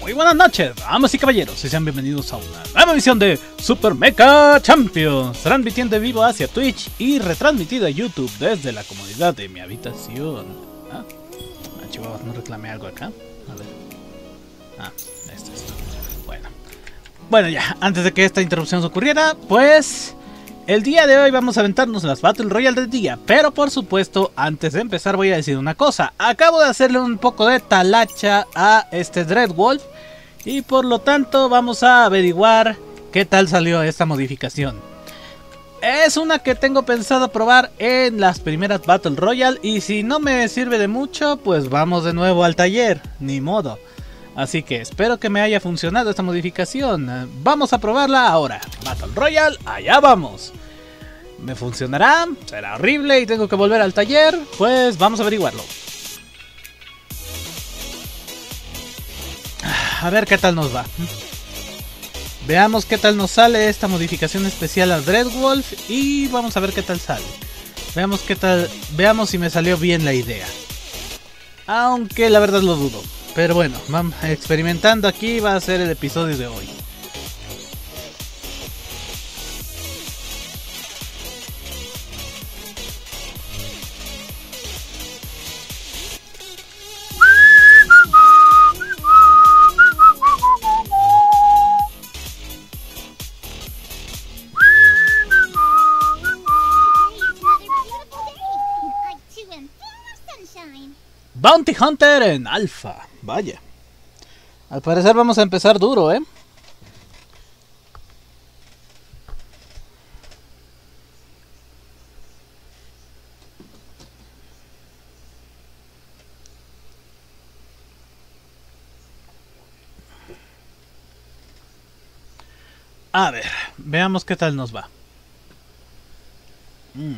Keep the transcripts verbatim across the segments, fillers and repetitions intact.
Muy buenas noches, damas y caballeros, y sean bienvenidos a una nueva emisión de Super Mecha Champions, transmitiendo en vivo hacia Twitch y retransmitido a YouTube desde la comodidad de mi habitación. Ah, ah chihuahuas, no reclamé algo acá. A ver. Ah, esto es. Bueno. Bueno, ya, antes de que esta interrupción ocurriera, pues el día de hoy vamos a aventarnos las Battle Royale del día. Pero por supuesto, antes de empezar voy a decir una cosa. Acabo de hacerle un poco de talacha a este Dreadwolf y por lo tanto vamos a averiguar qué tal salió esta modificación. Es una que tengo pensado probar en las primeras Battle Royale y si no me sirve de mucho, pues vamos de nuevo al taller, ni modo. Así que espero que me haya funcionado esta modificación. Vamos a probarla ahora. Battle Royale, allá vamos. ¿Me funcionará? ¿Será horrible y tengo que volver al taller? Pues vamos a averiguarlo. A ver qué tal nos va. Veamos qué tal nos sale esta modificación especial a Dreadwolf y vamos a ver qué tal sale. Veamos qué tal, veamos si me salió bien la idea. Aunque la verdad lo dudo. Pero bueno, vamos experimentando aquí, va a ser el episodio de hoy. Bounty Hunter en alfa, vaya. Al parecer vamos a empezar duro, ¿eh? A ver, veamos qué tal nos va. Mm.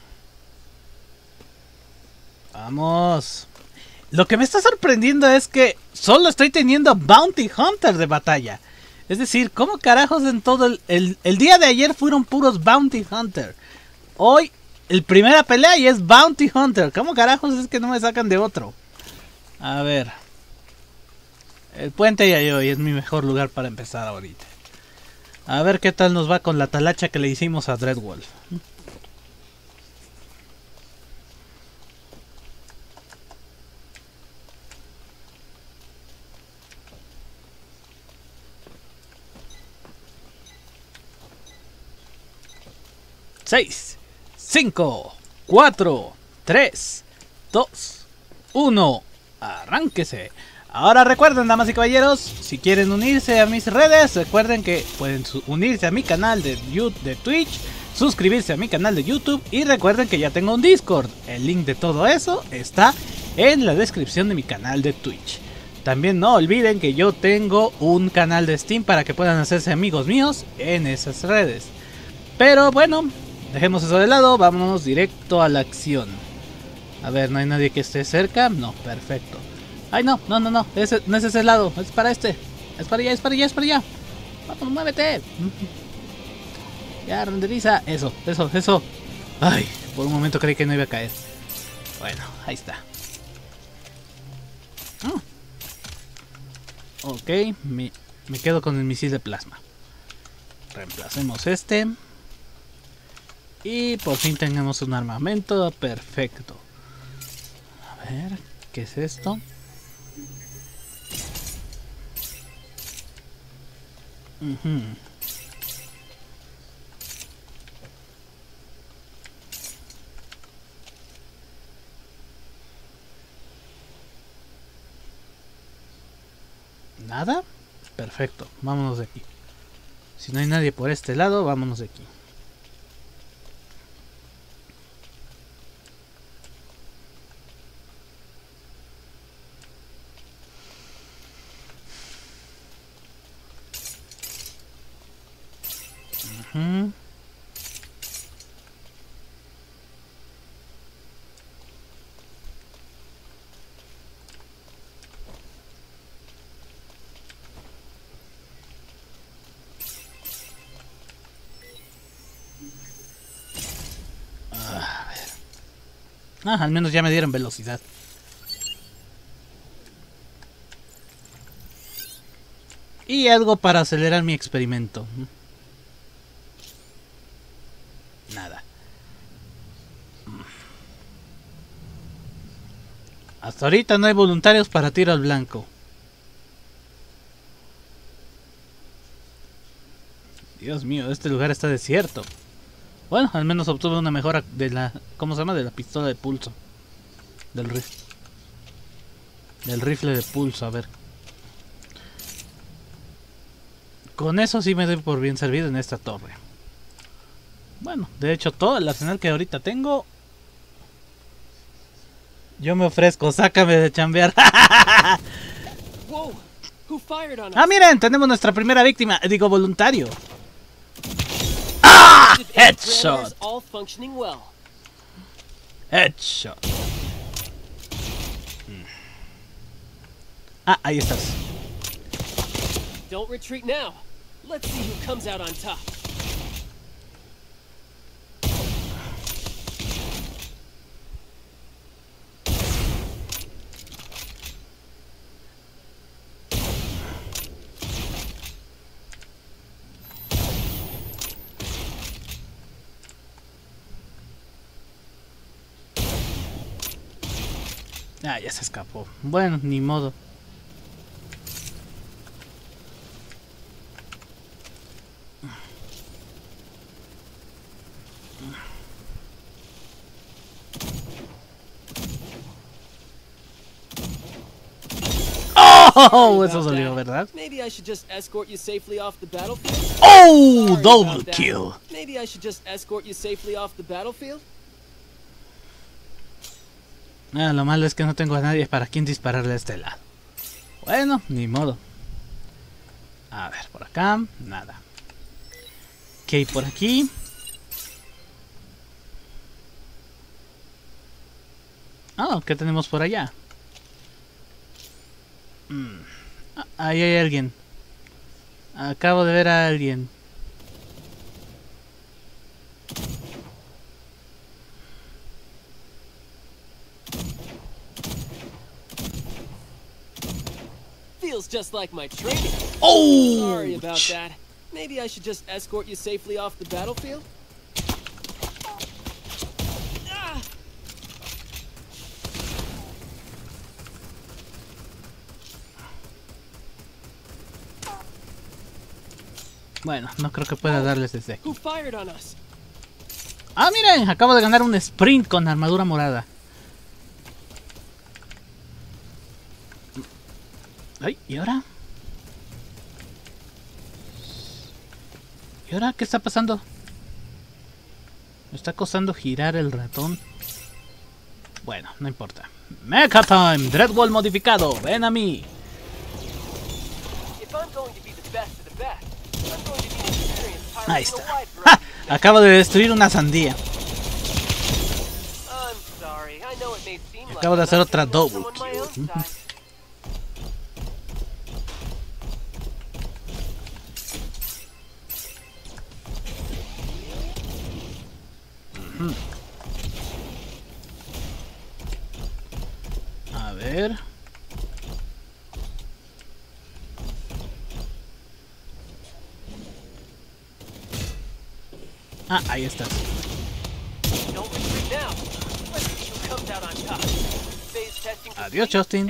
Vamos. Lo que me está sorprendiendo es que solo estoy teniendo Bounty Hunter de batalla. Es decir, ¿cómo carajos en todo el, el, el día de ayer fueron puros Bounty Hunter? Hoy, el primera pelea y es Bounty Hunter. ¿Cómo carajos es que no me sacan de otro? A ver. El puente y hoy es mi mejor lugar para empezar ahorita. A ver qué tal nos va con la talacha que le hicimos a Dreadwolf. seis, cinco, cuatro, tres, dos, uno. Arránquese. Ahora recuerden, damas y caballeros, si quieren unirse a mis redes, recuerden que pueden unirse a mi canal de, de Twitch, suscribirse a mi canal de YouTube y recuerden que ya tengo un Discord. El link de todo eso está en la descripción de mi canal de Twitch. También no olviden que yo tengo un canal de Steam para que puedan hacerse amigos míos en esas redes. Pero bueno, dejemos eso de lado, vámonos directo a la acción. A ver, ¿no hay nadie que esté cerca? No, perfecto. Ay, no, no, no, no, ese, no es ese lado, es para este. Es para allá, es para allá, es para allá. Vamos, muévete. Ya, renderiza. Eso, eso, eso. Ay, por un momento creí que no iba a caer. Bueno, ahí está. Mm. Ok, me, me quedo con el misil de plasma. Reemplacemos este. Y por fin tenemos un armamento perfecto. A ver, ¿qué es esto? Uh-huh. ¿Nada? Perfecto, vámonos de aquí. Si no hay nadie por este lado, vámonos de aquí. Uh-huh. Ah, al menos ya me dieron velocidad. Y algo para acelerar mi experimento. Nada. Hasta ahorita no hay voluntarios para tiro al blanco. Dios mío, este lugar está desierto. Bueno, al menos obtuve una mejora de la... ¿Cómo se llama? De la pistola de pulso. Del rifle. Del rifle de pulso, a ver. Con eso sí me doy por bien servido en esta torre. Bueno, de hecho todo el arsenal que ahorita tengo... Yo me ofrezco, sácame de chambear. Ah, miren, tenemos nuestra primera víctima. Digo, voluntario. ¡Ah! Headshot. Headshot. Ah, ahí estás. Don't retreat now. Let's see who comes out on top. Ah, ya se escapó. Bueno, ni modo. Oh, eso dolió, ¿verdad? Maybe I should just escort you safely off the battlefield. Oh, double kill. Maybe I should just escort you safely off the battlefield. Ah, lo malo es que no tengo a nadie para quien dispararle a este lado. Bueno, ni modo. A ver, por acá, nada. ¿Qué hay por aquí? Ah, ¿qué tenemos por allá? Mm. Ah, ahí hay alguien. Acabo de ver a alguien. Feels just like my training. Oh! Sorry about that. Maybe I should just escort you safely off the battlefield. Ah! Bueno, no creo que pueda darles desde aquí. Who fired on us? Ah, miren, acabo de ganar un sprint con armadura morada. Ay, ¿y ahora? ¿Y ahora qué está pasando? Me está costando girar el ratón. Bueno, no importa. Mecha Time, Dreadwall modificado, ven a mí. Ahí está. ¡Ja! Acabo de destruir una sandía. Acabo de hacer otra double kill. A ver. Ah, ahí estás. Adiós, Justin.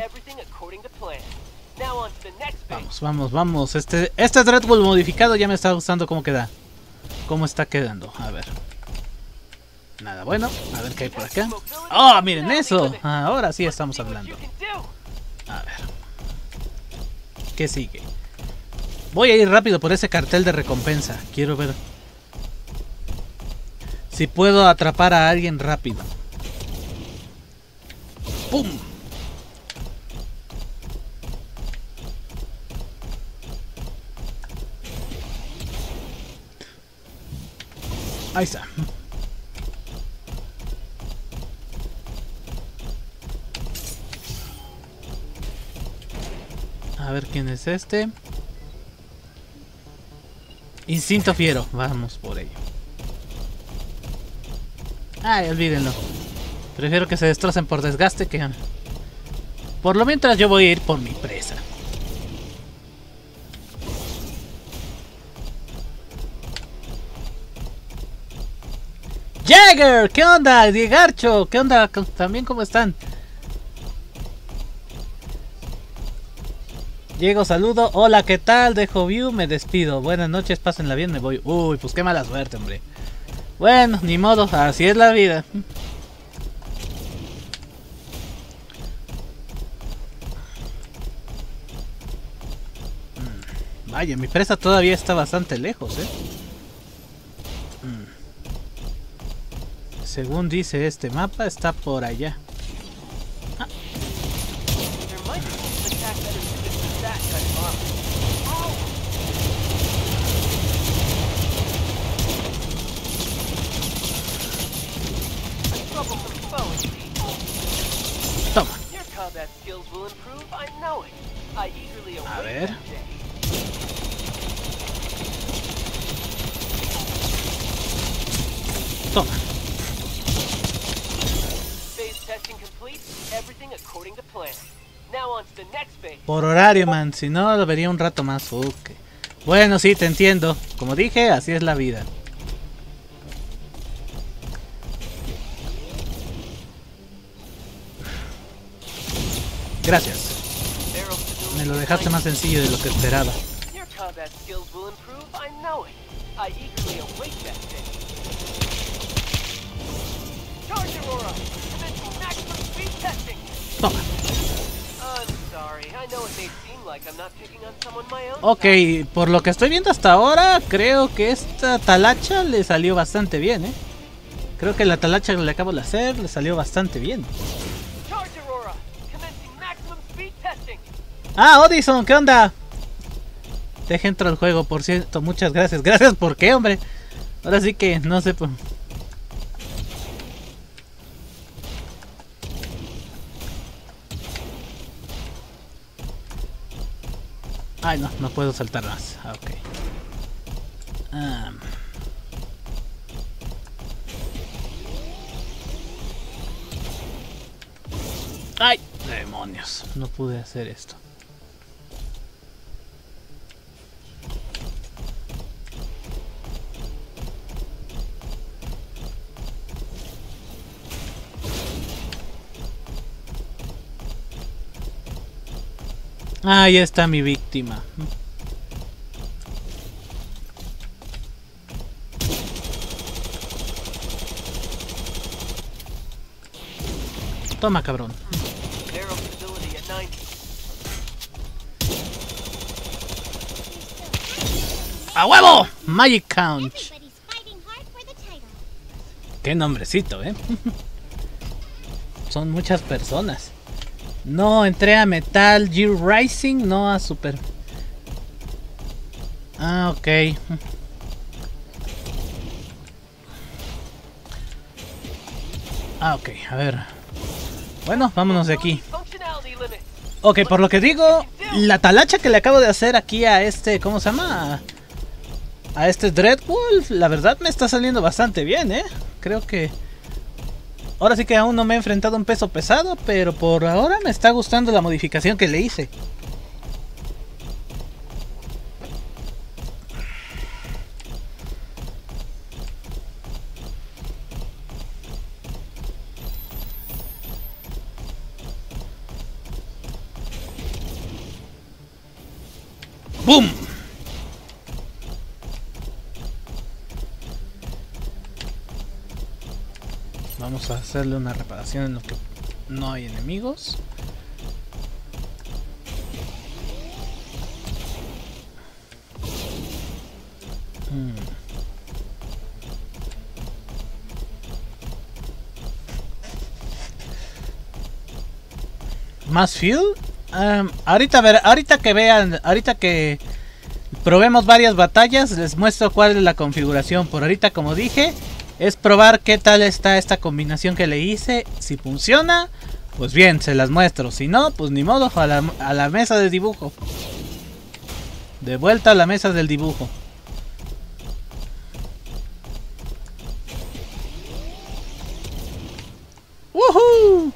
Vamos, vamos, vamos. Este, este Dreadwall modificado ya me está gustando cómo queda. Cómo está quedando. A ver. Nada bueno. A ver qué hay por acá. ¡Oh, miren eso! Ahora sí estamos hablando. A ver. ¿Qué sigue? Voy a ir rápido por ese cartel de recompensa. Quiero ver si puedo atrapar a alguien rápido. ¡Pum! Ahí está. A ver quién es este. Instinto fiero. Vamos por ello. Ay, olvídenlo. Prefiero que se destrocen por desgaste que... Por lo mientras yo voy a ir por mi presa. Jagger, ¿qué onda? Diegarcho, ¿qué onda? También, ¿cómo están? Llego, saludo, hola, ¿qué tal? Dejo view, me despido. Buenas noches, pásenla bien, me voy. Uy, pues qué mala suerte, hombre. Bueno, ni modo, así es la vida. Vaya, mi presa todavía está bastante lejos, eh. Según dice este mapa, está por allá. Ah. Toma. A ver. Toma. Por horario, man, si no lo vería un rato más. Okay. Bueno, sí, te entiendo. Como dije, así es la vida. Gracias. Me lo dejaste más sencillo de lo que esperaba. Toma. Ok, por lo que estoy viendo hasta ahora, creo que esta talacha le salió bastante bien, ¿eh? Creo que la talacha que le acabo de hacer le salió bastante bien. Ah, Odison, ¿qué onda? Deja entro al juego, por cierto, muchas gracias. Gracias, ¿por qué, hombre? Ahora sí que no sé por... Ay, no, no puedo saltar más. Ah, ok. Um. Ay, demonios. No pude hacer esto. Ahí está mi víctima. Toma, cabrón. ¡A huevo! Magic Count. Qué nombrecito, ¿eh? Son muchas personas. No, entré a Metal Gear Rising, no a Super. Ah, ok. Ah, ok, a ver. Bueno, vámonos de aquí. Ok, por lo que digo, la talacha que le acabo de hacer aquí a este, ¿cómo se llama? A este Dreadwolf, la verdad me está saliendo bastante bien, ¿eh? Creo que... Ahora sí que aún no me he enfrentado a un peso pesado, pero por ahora me está gustando la modificación que le hice. ¡Bum! Vamos a hacerle una reparación en lo que no hay enemigos. Hmm. ¿Más fuel? Um, ahorita, ver, ahorita que vean, ahorita que probemos varias batallas, les muestro cuál es la configuración. Por ahorita, como dije, es probar qué tal está esta combinación que le hice. Si funciona, pues bien, se las muestro. Si no, pues ni modo, a la, a la mesa de dibujo. De vuelta a la mesa del dibujo. ¡Woohoo!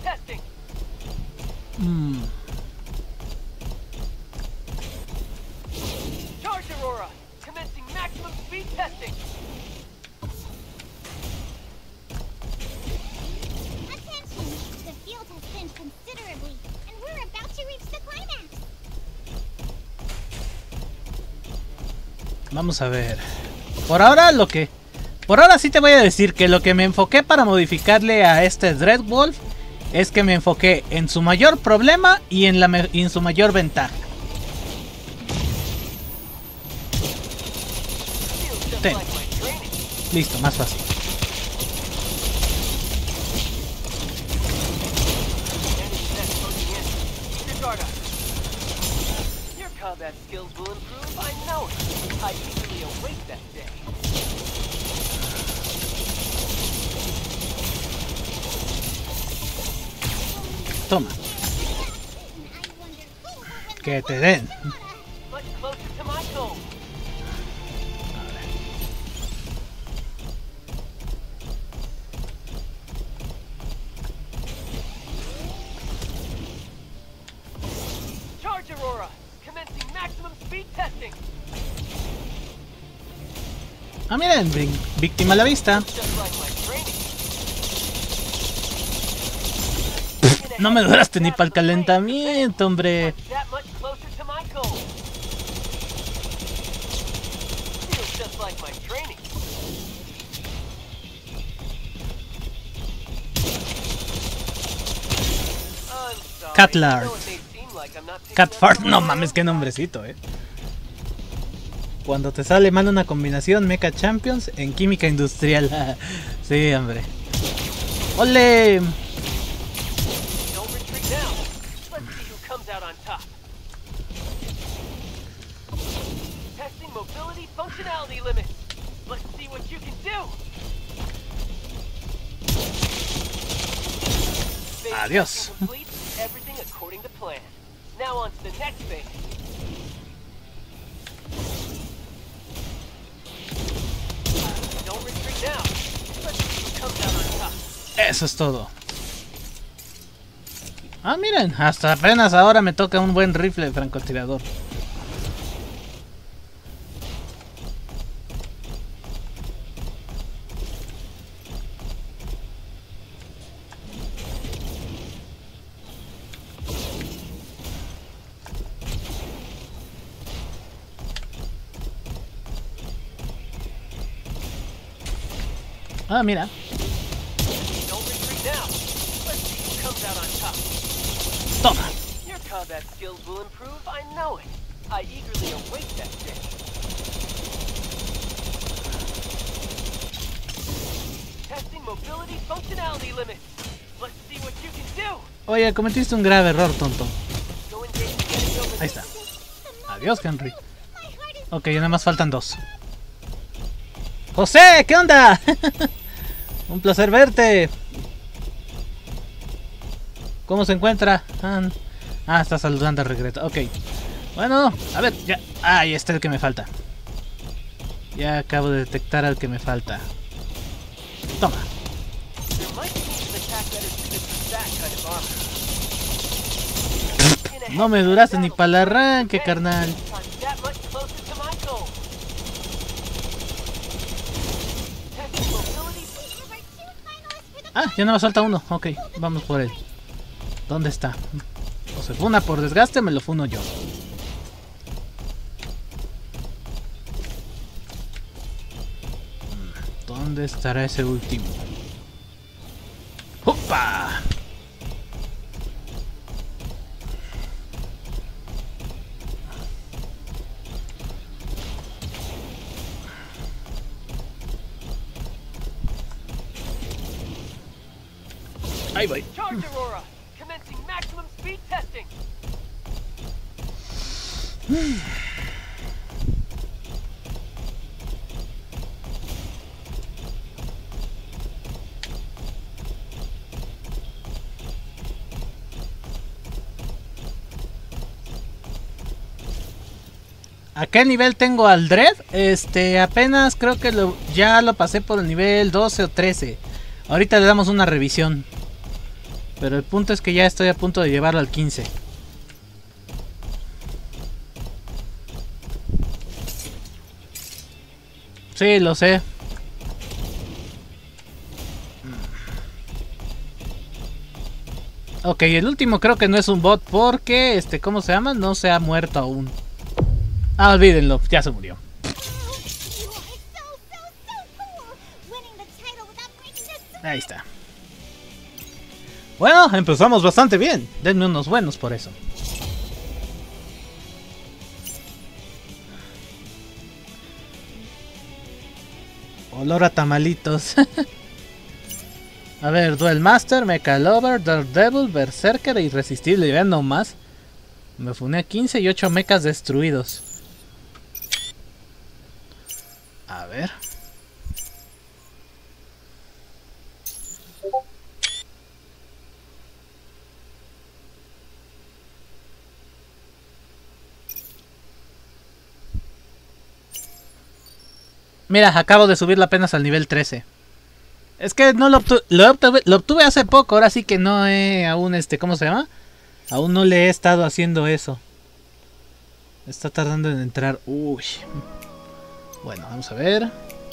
testing. Mm. Charge Aurora. Commencing maximum speed testing. Attention! The field has thinned considerably, and we're about to reach the climax. Vamos a ver. Por ahora lo que... Por ahora sí te voy a decir que lo que me enfoqué para modificarle a este Dreadwolf es que me enfoqué en su mayor problema y en, la me y en su mayor ventaja. Ten. Listo, más fácil. Your combat skills will improve, I know it. I eagerly await that day. Toma. Que te den. Much closer to my goal. Charge Aurora. Commencing maximum speed testing. Ah, miren, víctima a la vista. Just like my training. No me duraste ni para el calentamiento, hombre. That much closer to my goal. Feels just like my training. I'm sorry. Catlard. I know it may seem like I'm not picking Cat up Fart, on no my mames, qué nombrecito, eh. Cuando te sale mal una combinación Mecha Champions en química industrial. Sí, hombre. ¡Ole! Don't retreat now. Let's see who comes out on top. Testing mobility functionality limits. Let's see what you can do. Phase Adiós. testing complete. Everything according to plan. Now on to the next phase. Don't retreat now. Let's see who comes out on top. Eso es todo. Ah, miren, hasta apenas ahora me toca un buen rifle de francotirador. Ah, mira. Don't retreat now. Let's see who comes out on top. Toma. Your combat skills will improve, I know it. I eagerly await that day. Testing mobility functionality limits. Let's see what you can do. Oye, cometiste un grave error, tonto. Go engage the enemy over Ahí está. Adiós, Henry. Ok, ya nada más faltan dos. José, ¿qué onda? Un placer verte. ¿Cómo se encuentra? Ah, ah, está saludando a Regreto. Ok. Bueno, a ver, ya. Ah, ahí está el que me falta. Ya acabo de detectar al que me falta. Toma. There might be an attack that is suited for that kind of armor. No me duraste ni para el arranque, carnal. I'm that much closer to my goal. Testing mobility. Ah, ya nada más falta uno. Ok, vamos por él. ¿Dónde está? O se funa por desgaste, me lo funo yo. ¿Dónde estará ese último? ¡Opa! Ahí voy. Charge Aurora. Commencing maximum speed testing. ¿A qué nivel tengo al Dread? Este, apenas creo que lo, ya lo pasé por el nivel doce o trece. Ahorita le damos una revisión. Pero el punto es que ya estoy a punto de llevarlo al quince. Sí, lo sé. Ok, el último creo que no es un bot porque, este, ¿cómo se llama? No se ha muerto aún. Ah, olvídenlo, ya se murió. Ahí está. Bueno, empezamos bastante bien. Denme unos buenos por eso. Olor a tamalitos. A ver, Duel Master, Mecha Lover, Daredevil, Berserker e Irresistible. Vean nomás. Me funé a quince y ocho mechas destruidos. A ver. Mira, acabo de subirla apenas al nivel trece. Es que no lo obtuve, lo obtuve, lo obtuve hace poco, ahora sí que no he aún, este, ¿cómo se llama? Aún no le he estado haciendo eso. Está tardando en entrar. Uy. Bueno, vamos a ver.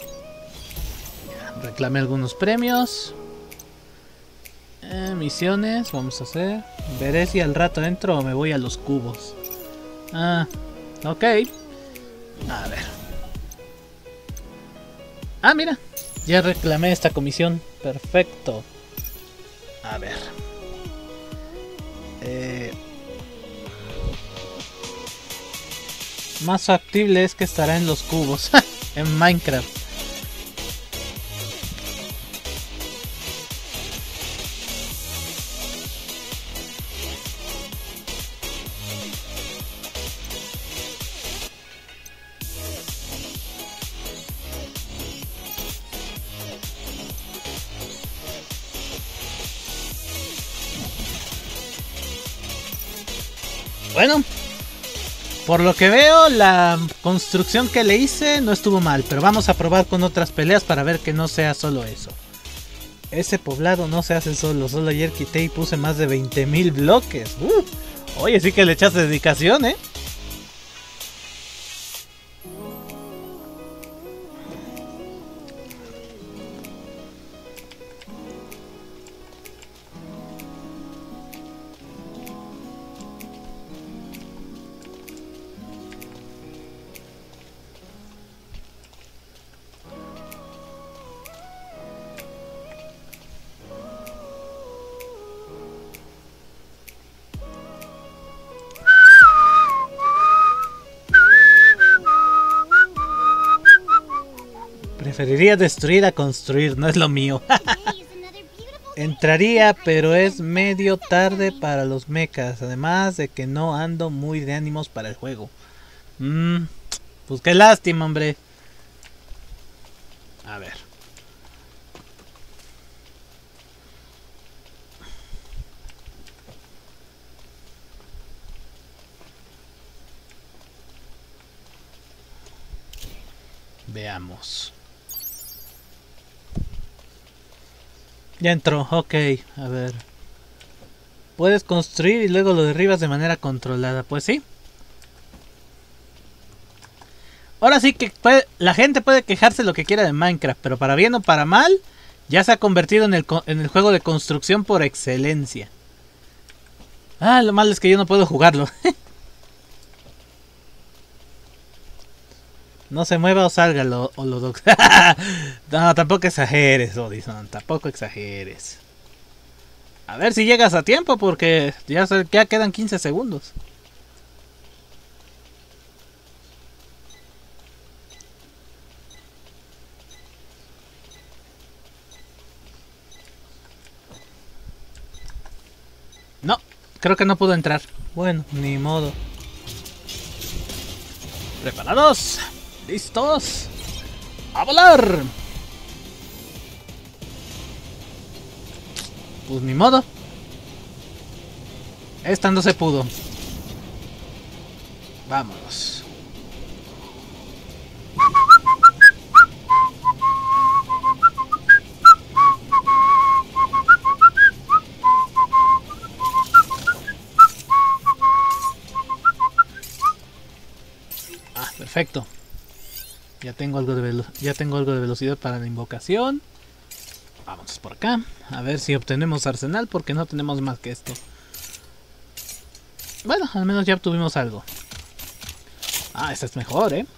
Ya, reclamé algunos premios. Eh, misiones, vamos a hacer. Veré si al rato entro o me voy a los cubos. Ah, ok. A ver. Ah, mira. Ya reclamé esta comisión. Perfecto. A ver. Eh, más factible es que estará en los cubos. En Minecraft. Bueno, por lo que veo, la construcción que le hice no estuvo mal, pero vamos a probar con otras peleas para ver que no sea solo eso. Ese poblado no se hace solo, solo ayer quité y puse más de veinte mil bloques. Uh, oye, sí que le echaste dedicación, ¿eh? Preferiría destruir a construir, no es lo mío. Entraría, pero es medio tarde para los mechas. Además de que no ando muy de ánimos para el juego. Mmm, pues qué lástima, hombre. A ver. Veamos. Ya entró, ok, a ver. Puedes construir y luego lo derribas de manera controlada, pues sí. Ahora sí que puede, la gente puede quejarse lo que quiera de Minecraft, pero para bien o para mal, ya se ha convertido en el, en el juego de construcción por excelencia. Ah, lo malo es que yo no puedo jugarlo. No se mueva o salga lo, o lo do... No, tampoco exageres, Odison. Tampoco exageres. A ver si llegas a tiempo porque ya, ya quedan quince segundos. No, creo que no pudo entrar. Bueno, ni modo. ¿Preparados? ¿Listos? ¡A volar! Pues ni modo. Esta no se pudo. Vámonos. Perfecto. Ya tengo algo de velo- ya tengo algo de velocidad para la invocación. Vamos por acá. A ver si obtenemos arsenal, porque no tenemos más que esto. Bueno, al menos ya obtuvimos algo. Ah, esta es mejor, ¿eh?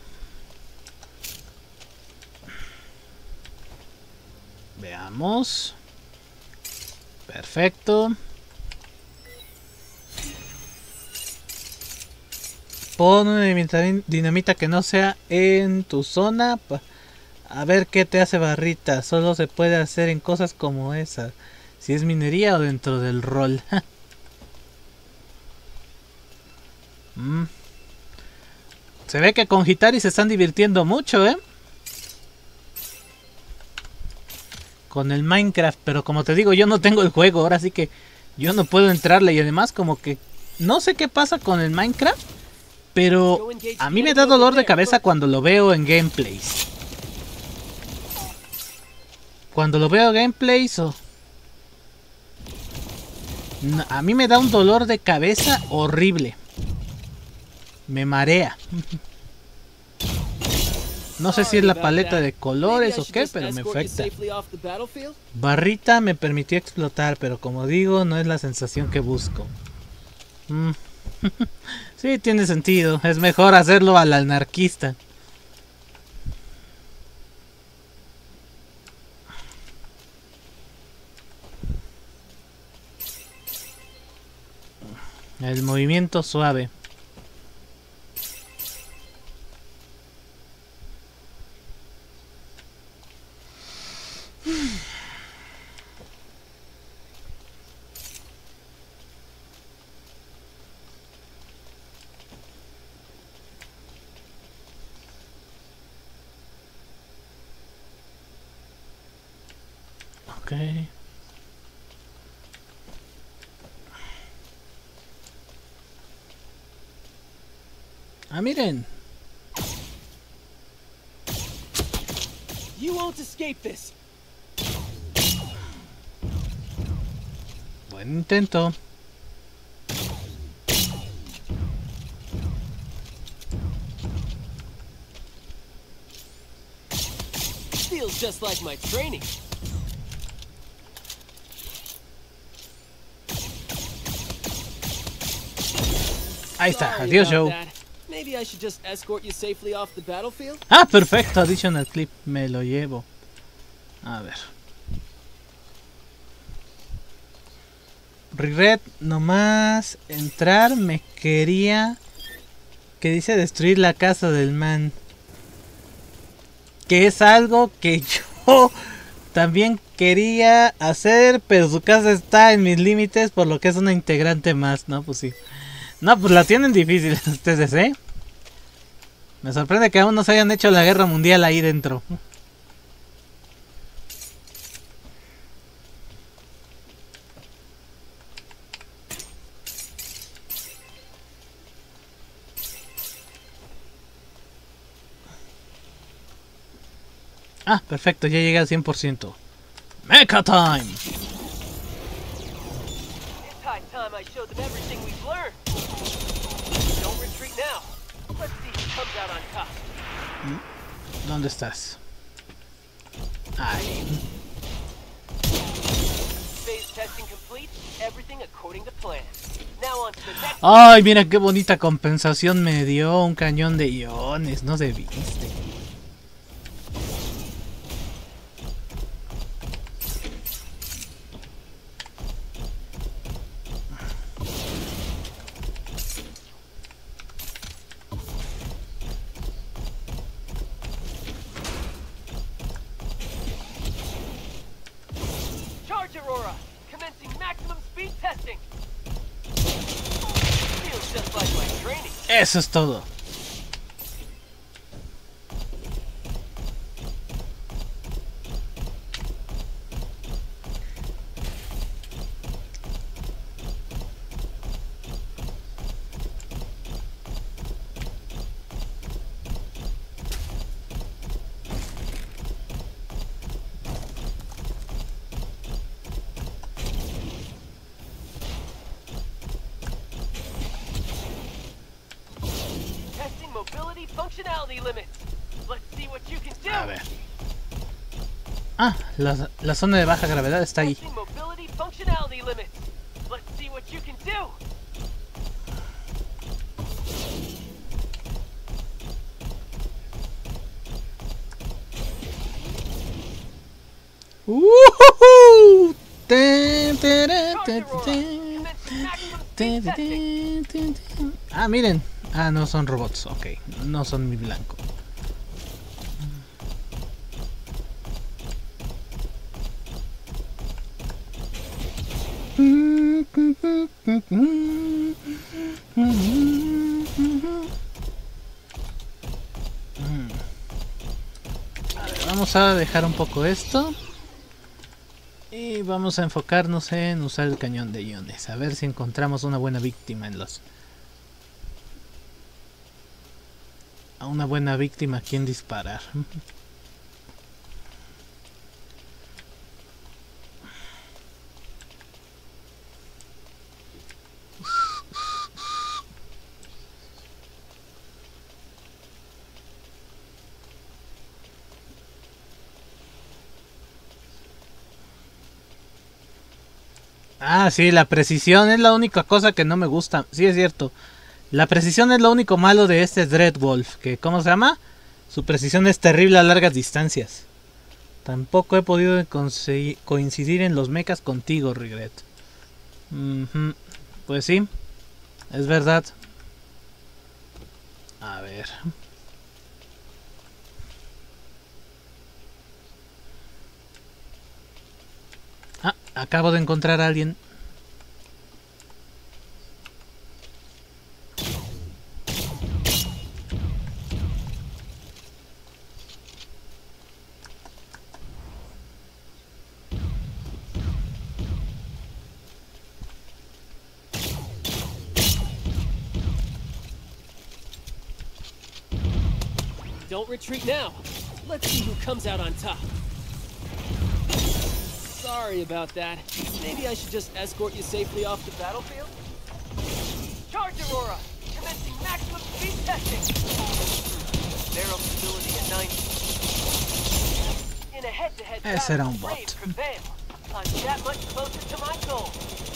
Veamos. Perfecto. Pon una dinamita que no sea en tu zona. A ver qué te hace barrita. Solo se puede hacer en cosas como esa. Si es minería o dentro del rol. mm. Se ve que con Hitari se están divirtiendo mucho, ¿eh? Con el Minecraft. Pero como te digo, yo no tengo el juego. Ahora sí que yo no puedo entrarle. Y además como que no sé qué pasa con el Minecraft. Pero a mí me da dolor de cabeza cuando lo veo en gameplays. Cuando lo veo en gameplays o... No, a mí me da un dolor de cabeza horrible. Me marea. No sé si es la paleta de colores o qué, pero me afecta. Barrita me permitió explotar, pero como digo, no es la sensación que busco. Mm. Sí, tiene sentido. Es mejor hacerlo al anarquista. El movimiento suave. Okay. Ah, miren. You won't escape this. Buen intento. Feels just like my training. Ahí está, adiós Joe. Maybe I should just escort you safely off the battlefield. Ah, perfecto, additional clip, me lo llevo. A ver. Regret, nomás entrar me quería... Que dice destruir la casa del man. Que es algo que yo también quería hacer, pero su casa está en mis límites, por lo que es una integrante más, ¿no? Pues sí. No, pues la tienen difícil ustedes, ¿eh? Me sorprende que aún no se hayan hecho la guerra mundial ahí dentro. Ah, perfecto, ya llegué al cien por ciento. Mecha Time. It's high time I showed them everything we've learned. Don't retreat now. Let's see who comes out on top. ¿Dónde estás? Ahí. Phase testing complete. Everything according to plan. Now on to the next. Ay, mira qué bonita compensación me dio. Un cañón de iones, no se viste. Charge Aurora. Commencing maximum speed testing. Feels just like my training. Eso es todo. functionality limits. Let's see what you can do. A ver. Ah, la, la zona de baja gravedad está ahí. Testing mobility functionality limits. Let's see what you can do. ¡Woohoo! Ten, tere, te, Charge Aurora. te, Commencing maximum te, speed te, testing. te, te. Ah, miren. Ah, no son robots. Ok, no son mi blanco. A ver, vamos a dejar un poco esto y vamos a enfocarnos en usar el cañón de iones, a ver si encontramos una buena víctima en los a una buena víctima a quien disparar. Ah, sí, la precisión es la única cosa que no me gusta. Sí, es cierto. La precisión es lo único malo de este Dreadwolf. Que, ¿cómo se llama? Su precisión es terrible a largas distancias. Tampoco he podido coincidir en los mechas contigo, Regret. Uh-huh. Pues sí, es verdad. A ver. Ah, acabo de encontrar a alguien. Don't retreat now. Let's see who comes out on top. Sorry about that. Maybe I should just escort you safely off the battlefield? Charge Aurora! Commencing maximum speed testing! Barrel stability at ninety. In a head-to-head Ese era un battle, bot. brave prevail. I'm that much closer to my goal.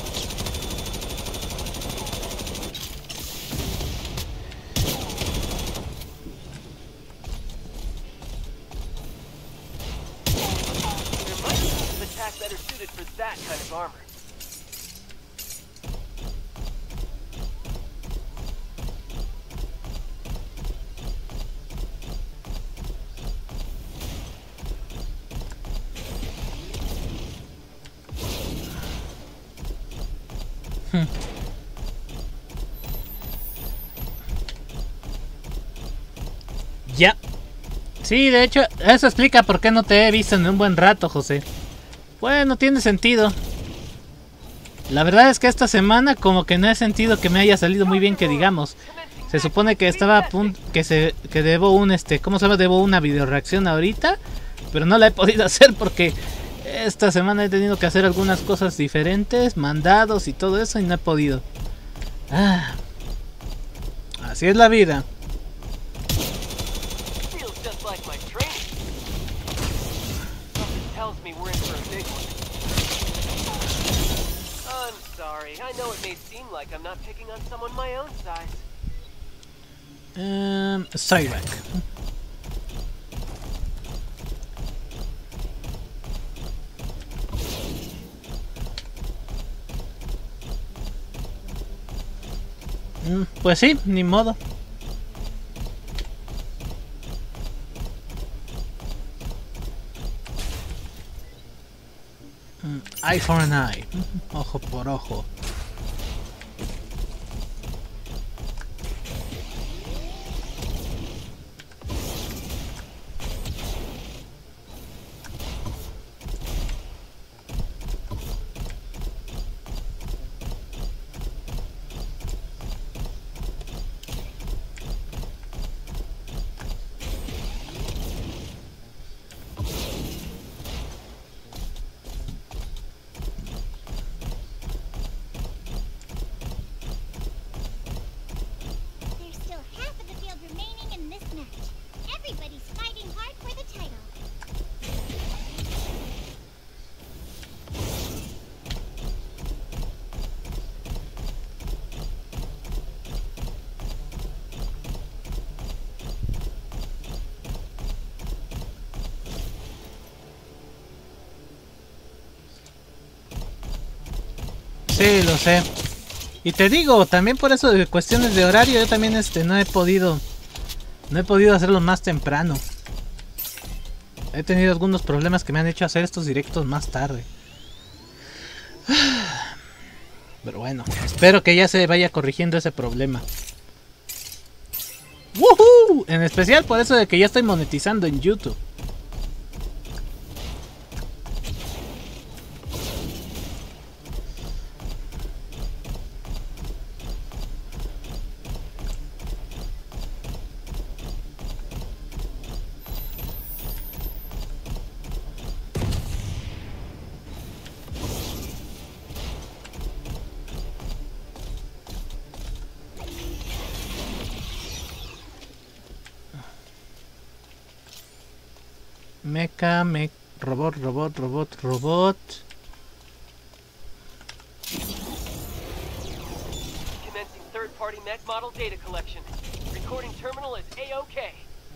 There might be some attack better suited for that kind of armor. Ya. Sí, de hecho, eso explica por qué no te he visto en un buen rato, José. Bueno, tiene sentido. La verdad es que esta semana como que no he sentido que me haya salido muy bien, que digamos. Se supone que estaba a punto, que se que debo un este, ¿cómo se llama? Debo una video reacción ahorita, pero no la he podido hacer porque esta semana he tenido que hacer algunas cosas diferentes, mandados y todo eso, y no he podido. Ah. Así es la vida. Feels just like my training. Something tells me we're in for a big one. I'm sorry. I know it may seem like I'm not picking on someone my own size. Um, Cyrac. Mm, pues sí, ni modo. Mm, eye for an eye. Ojo por ojo. Sí, lo sé. Y te digo, también por eso de cuestiones de horario, yo también este no he podido no he podido hacerlo más temprano. He tenido algunos problemas que me han hecho hacer estos directos más tarde. Pero bueno, espero que ya se vaya corrigiendo ese problema. ¡Woohoo! En especial por eso de que ya estoy monetizando en YouTube. Mecha, me... robot, robot, robot, robot. Commencing third-party mech model data collection. Recording terminal is A-OK.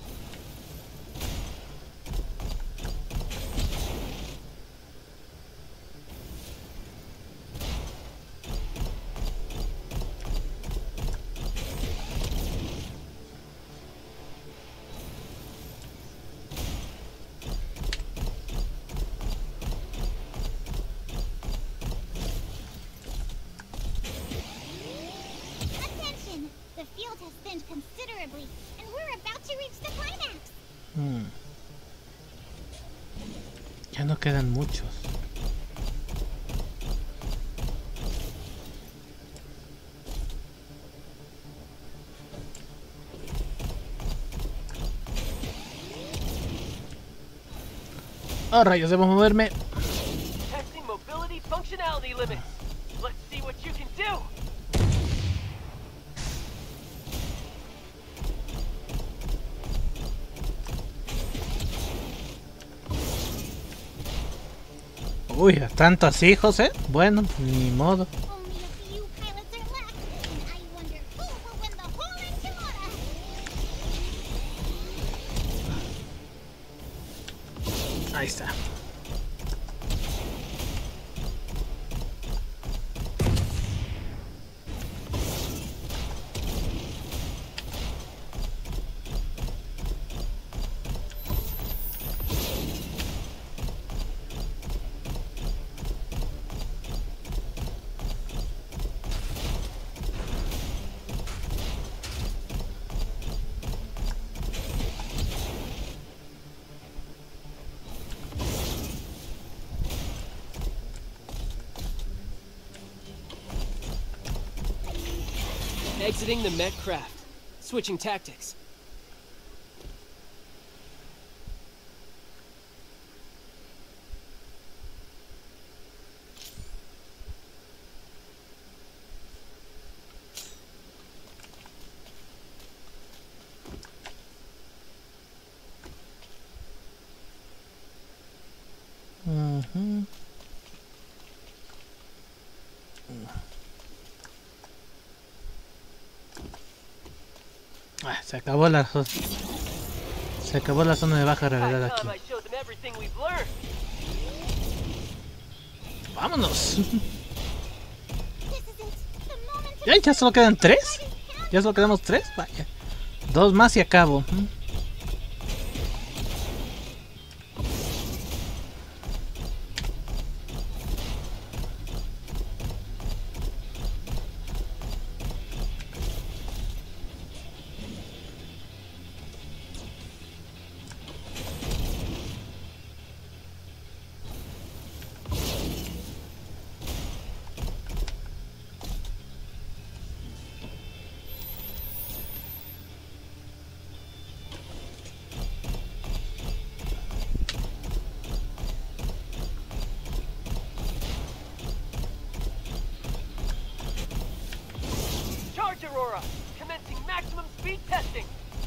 Attention! The field has thinned considerably, and we're about to reach the climax. Hmm. Ya no quedan muchos. Oh, rayos, debo moverme. Testing mobility functionality limits. Let's see what you can do. Uy, tanto así, José. Bueno, ni modo. Only a few pilots are left, and I wonder who will win the whole enchilada. Ahí está. Exiting the mech craft. Switching tactics. Ujú. Ah, se acabó la zo- se acabó la zona de baja gravedad High aquí. time I showed them everything we've learned. Vámonos. This is it. The moment to Ya, ya solo quedan tres. Ya solo quedamos tres. Vaya. Dos más y acabo. Mm. Charge Aurora. Commencing maximum speed testing.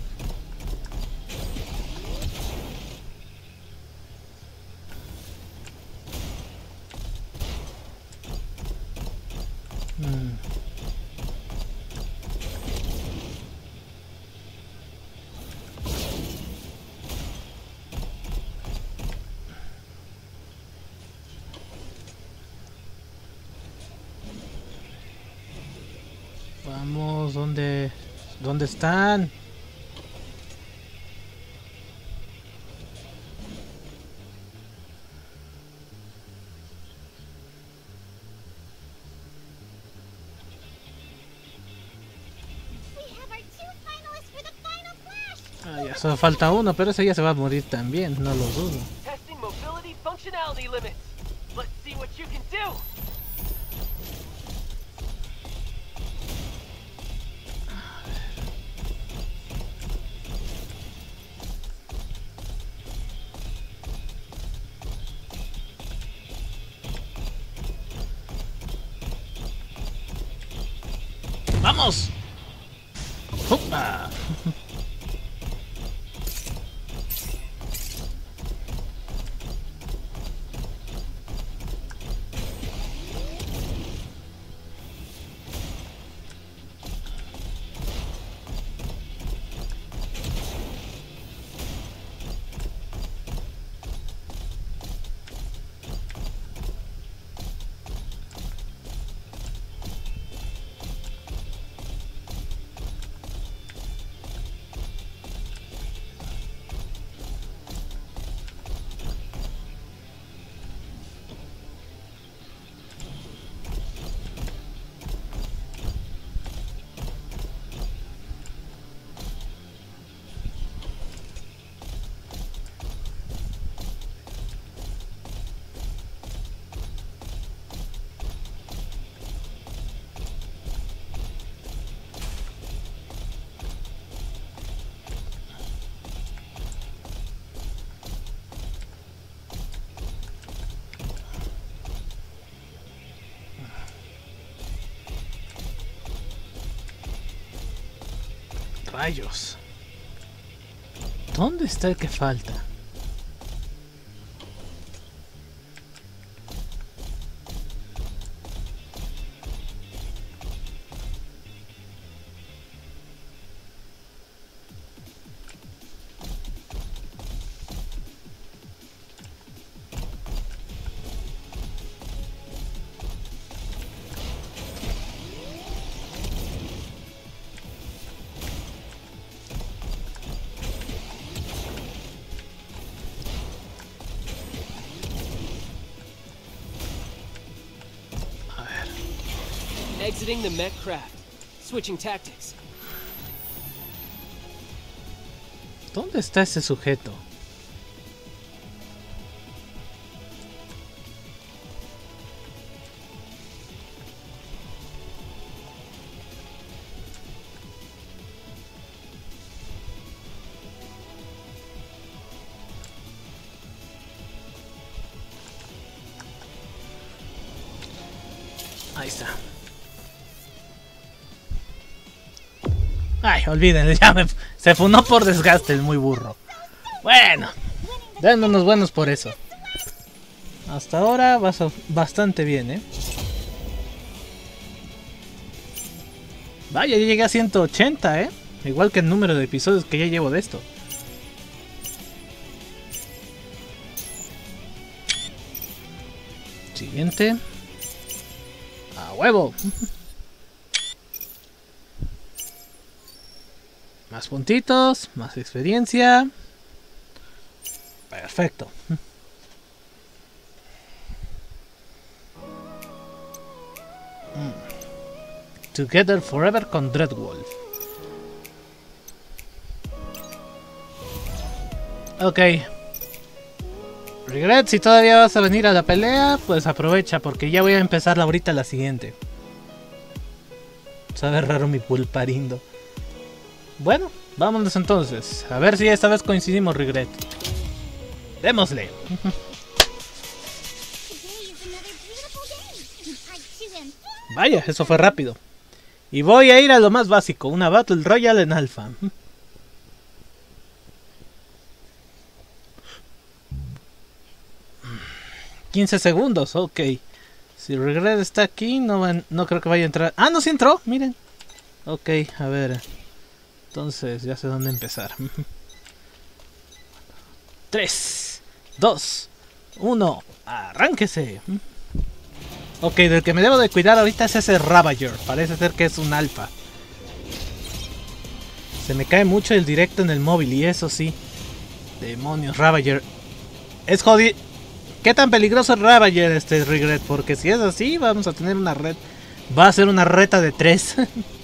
Mm. Vamos, ¿dónde? ¿Dónde están? Ah, ya solo falta uno, pero ese ya se va a morir también, no lo dudo. Testing mobility functionality limits. Let's see what you can do. ¡Vamos! ¡Opa! Rayos. ¿Dónde está el que falta? Exiting the mech craft. Switching tactics. ¿Dónde está ese sujeto? Ahí está. Ay, olvídenlo, ya me, se funó por desgaste el muy burro. Bueno, denme unos buenos por eso. Hasta ahora va bastante bien, ¿eh? Vaya, ya llegué a ciento ochenta, ¿eh? Igual que el número de episodios que ya llevo de esto. Siguiente. A huevo. Más puntitos, más experiencia. Perfecto. Together Forever con Dreadwolf. Ok. Regret, si todavía vas a venir a la pelea, pues aprovecha, porque ya voy a empezar ahorita la siguiente. Sabe raro mi pulparindo. Bueno, vámonos entonces. A ver si esta vez coincidimos, Regret. Démosle. Vaya, eso fue rápido. Y voy a ir a lo más básico, una Battle Royale en Alpha. quince segundos, ok. Si Regret está aquí, no, van, no creo que vaya a entrar. Ah, no, sí entró, miren. Ok, a ver. Entonces, ya sé dónde empezar. tres, dos, uno, arránquese. Ok, del que me debo de cuidar ahorita es ese Ravager. Parece ser que es un alfa. Se me cae mucho el directo en el móvil y eso sí. Demonios, Ravager. Es jodido. ¿Qué tan peligroso es Ravager este Regret? Porque si es así, vamos a tener una red. Va a ser una reta de tres.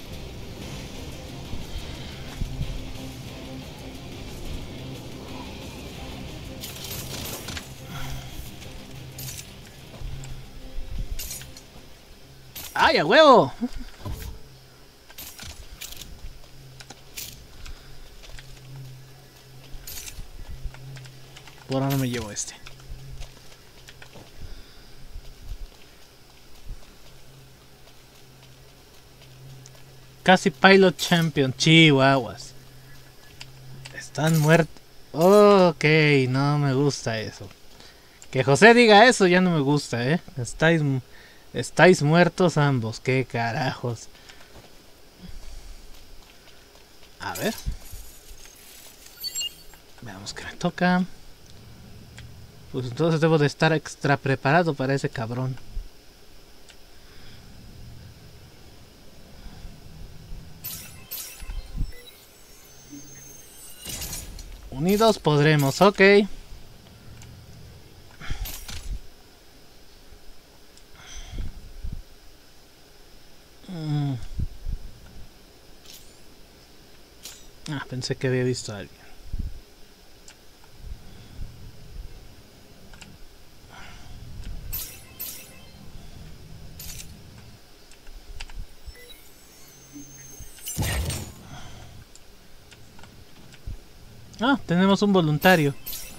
¡Ay, a huevo! Por ahora no me llevo este. Casi Pilot Champion, chihuahuas. Están muertos. Ok, no me gusta eso. Que José diga eso ya no me gusta, eh. Estáis, estáis muertos ambos, qué carajos. A ver. Veamos qué me toca. Pues entonces debo de estar extra preparado para ese cabrón. Unidos podremos, ok. Mm. Ah, pensé que había visto a alguien. Ah, tenemos un voluntario.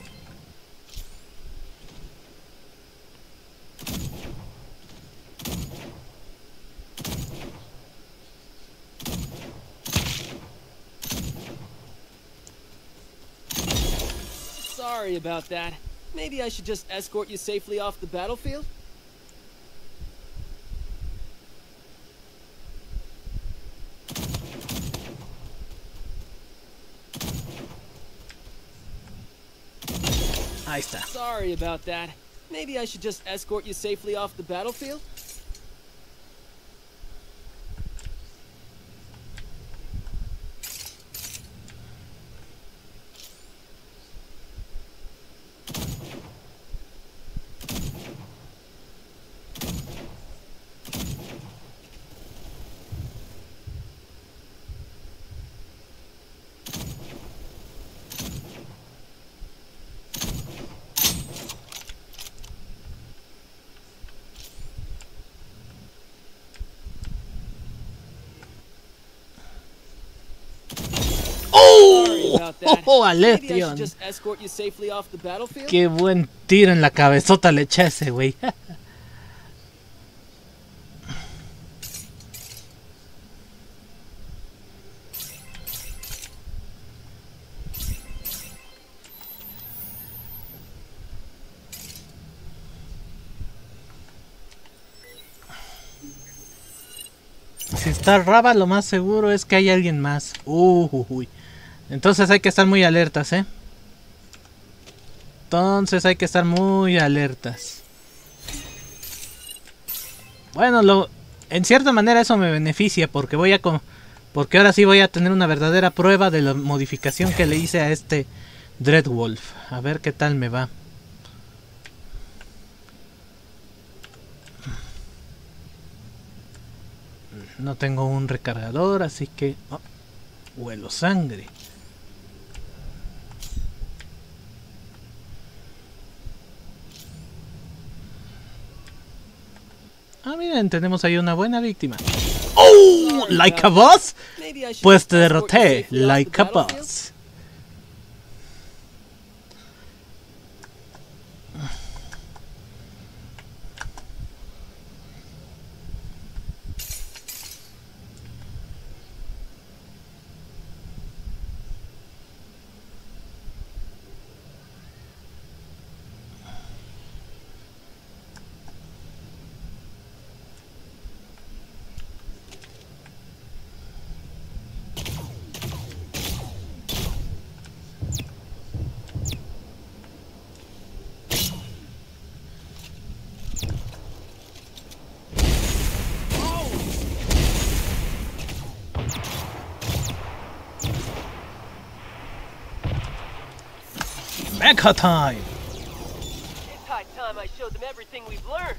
Sorry about that. Maybe I should just escort you safely off the battlefield? Ahí está. Sorry about that. Maybe I should just escort you safely off the battlefield? Oh, Alección. Qué buen tiro en la cabezota le eché ese güey. Si está Raba, lo más seguro es que hay alguien más. Uh, uh, uy. Entonces hay que estar muy alertas, ¿eh? Entonces hay que estar muy alertas. Bueno, lo, en cierta manera eso me beneficia porque voy a porque ahora sí voy a tener una verdadera prueba de la modificación que le hice a este Dreadwolf. A ver qué tal me va. No tengo un recargador, así que... Oh, huelo sangre. Ah, miren, tenemos ahí una buena víctima. ¡Oh! ¿Like a boss? Pues te derroté, like a boss. Mecha Time. It's high time I showed them everything we've learned.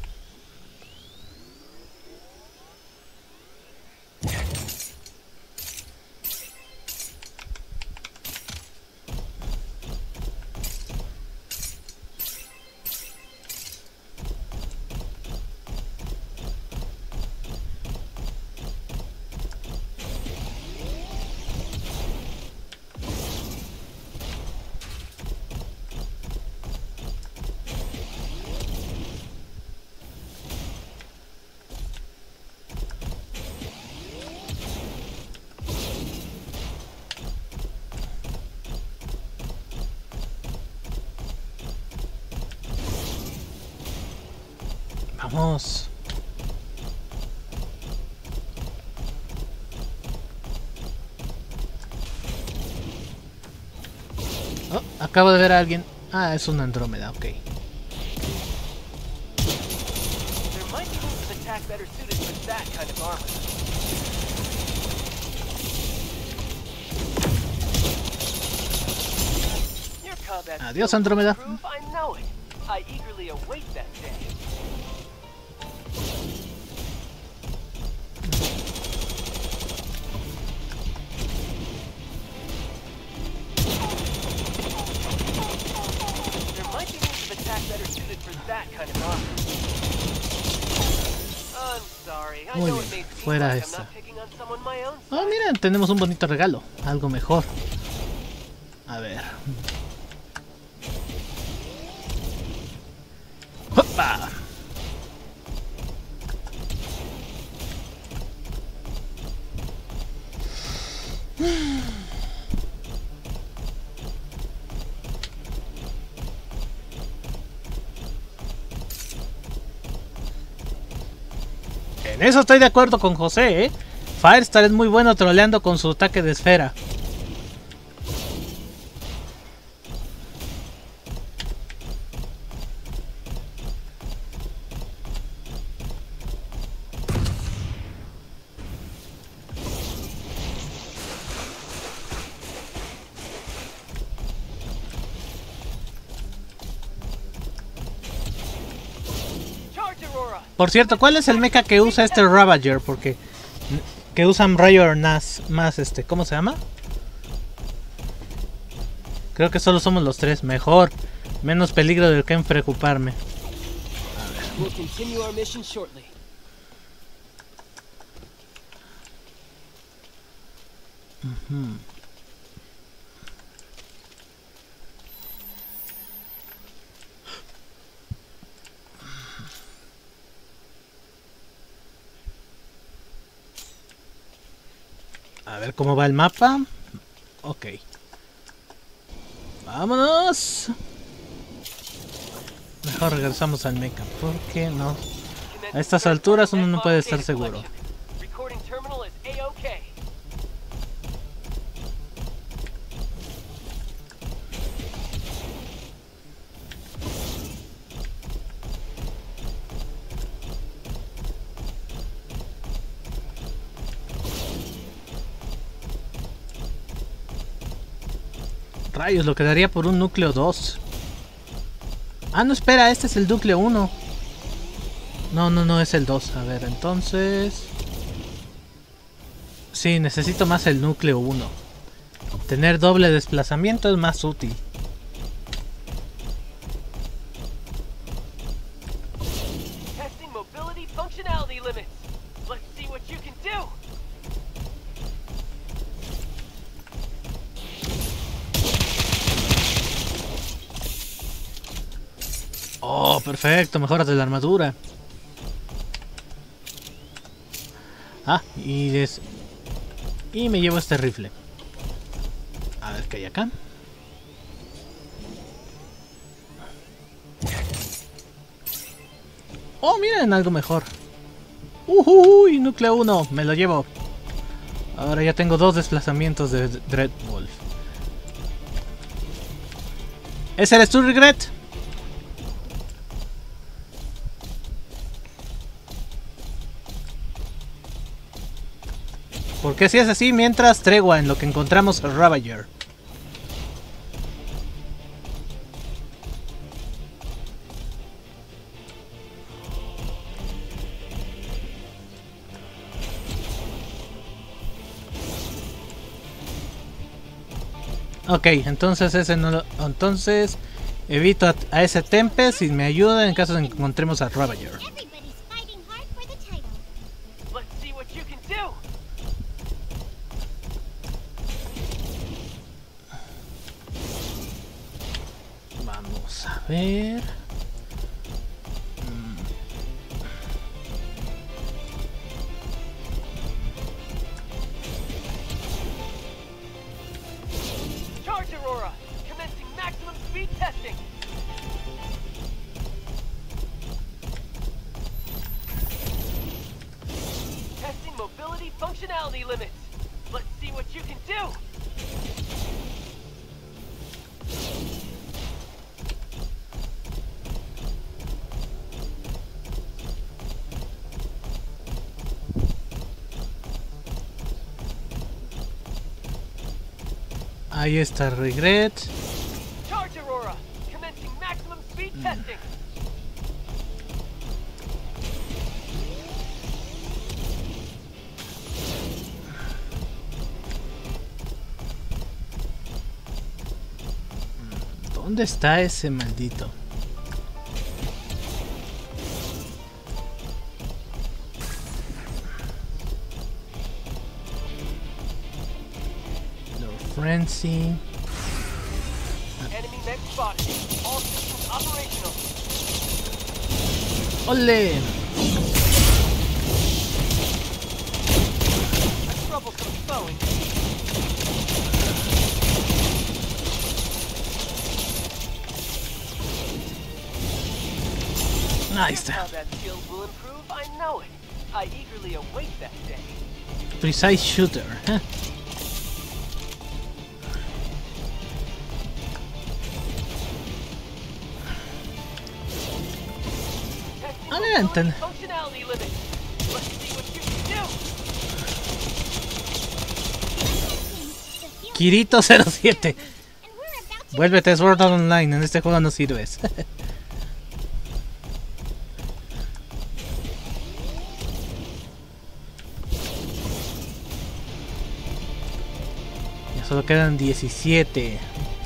Vamos. Oh, acabo de ver a alguien. Ah, es una Andrómeda, ok. There might be moves of attack better suited for that kind of armor. Your combat Adiós, skills Andrómeda. improve, I know it. I eagerly await that day. There might be moves of attack better suited for that kind of armor. I'm sorry. I Muy know bien, it may seem fuera like I'm esa. not picking on someone my own Oh, size. miren, tenemos un bonito regalo. Algo mejor. A ver. ¡Opa! En eso estoy de acuerdo con José, ¿eh? Firestar es muy bueno troleando con su ataque de esfera. Charge, Aurora! Por cierto, ¿cuál es el mecha que usa este Ravager? Porque que usan Rayo Nas más este, ¿cómo se llama? Creo que solo somos los tres, mejor, menos peligro del que en preocuparme. We'll continue our mission shortly. Hmm. A ver cómo va el mapa. Ok. Vámonos. Mejor regresamos al mecha, porque no. A estas alturas uno no puede estar seguro. Recording terminal is A-OK. Rayos, lo quedaría por un núcleo dos. Ah, no, espera, este es el núcleo uno. No, no, no, es el dos. A ver, entonces... Sí, necesito más el núcleo uno. Tener doble desplazamiento es más útil. Testing mobility functionality limits. Let's see what you can do. Oh, perfecto, mejoras de la armadura. Ah, y des... Y me llevo este rifle. A ver qué hay acá. Oh, miren, algo mejor. Uy, núcleo uno, me lo llevo. Ahora ya tengo dos desplazamientos de Dreadwolf. ¿Ese eres tú, Regret? Porque si es así, mientras tregua en lo que encontramos a Ravager. Ok, entonces ese no lo... Entonces evito a, a ese Tempest y me ayuda en caso de que encontremos a Ravager. Everybody's fighting hard for the title. Let's see what you can do. Vamos a ver... Charge Aurora! Commencing maximum speed testing! Testing mobility functionality limits! Let's see what you can do! Ahí está Regret. Charge Aurora! Commencing maximum speed testing! ¿Dónde está ese maldito? Frenzy. Enemy mech spotted. All systems operational. ¡Ole! A troublesome foe indeed. Ahí está. How that skill will improve, I know it. I eagerly await that day. Precise Shooter. ¿Eh? Adelante. Functionality limit. Let's see what you can do. Kirito cero siete. And we're about to Vuélvete a Sword Art Online. En este juego no sirves. Ya solo quedan diecisiete.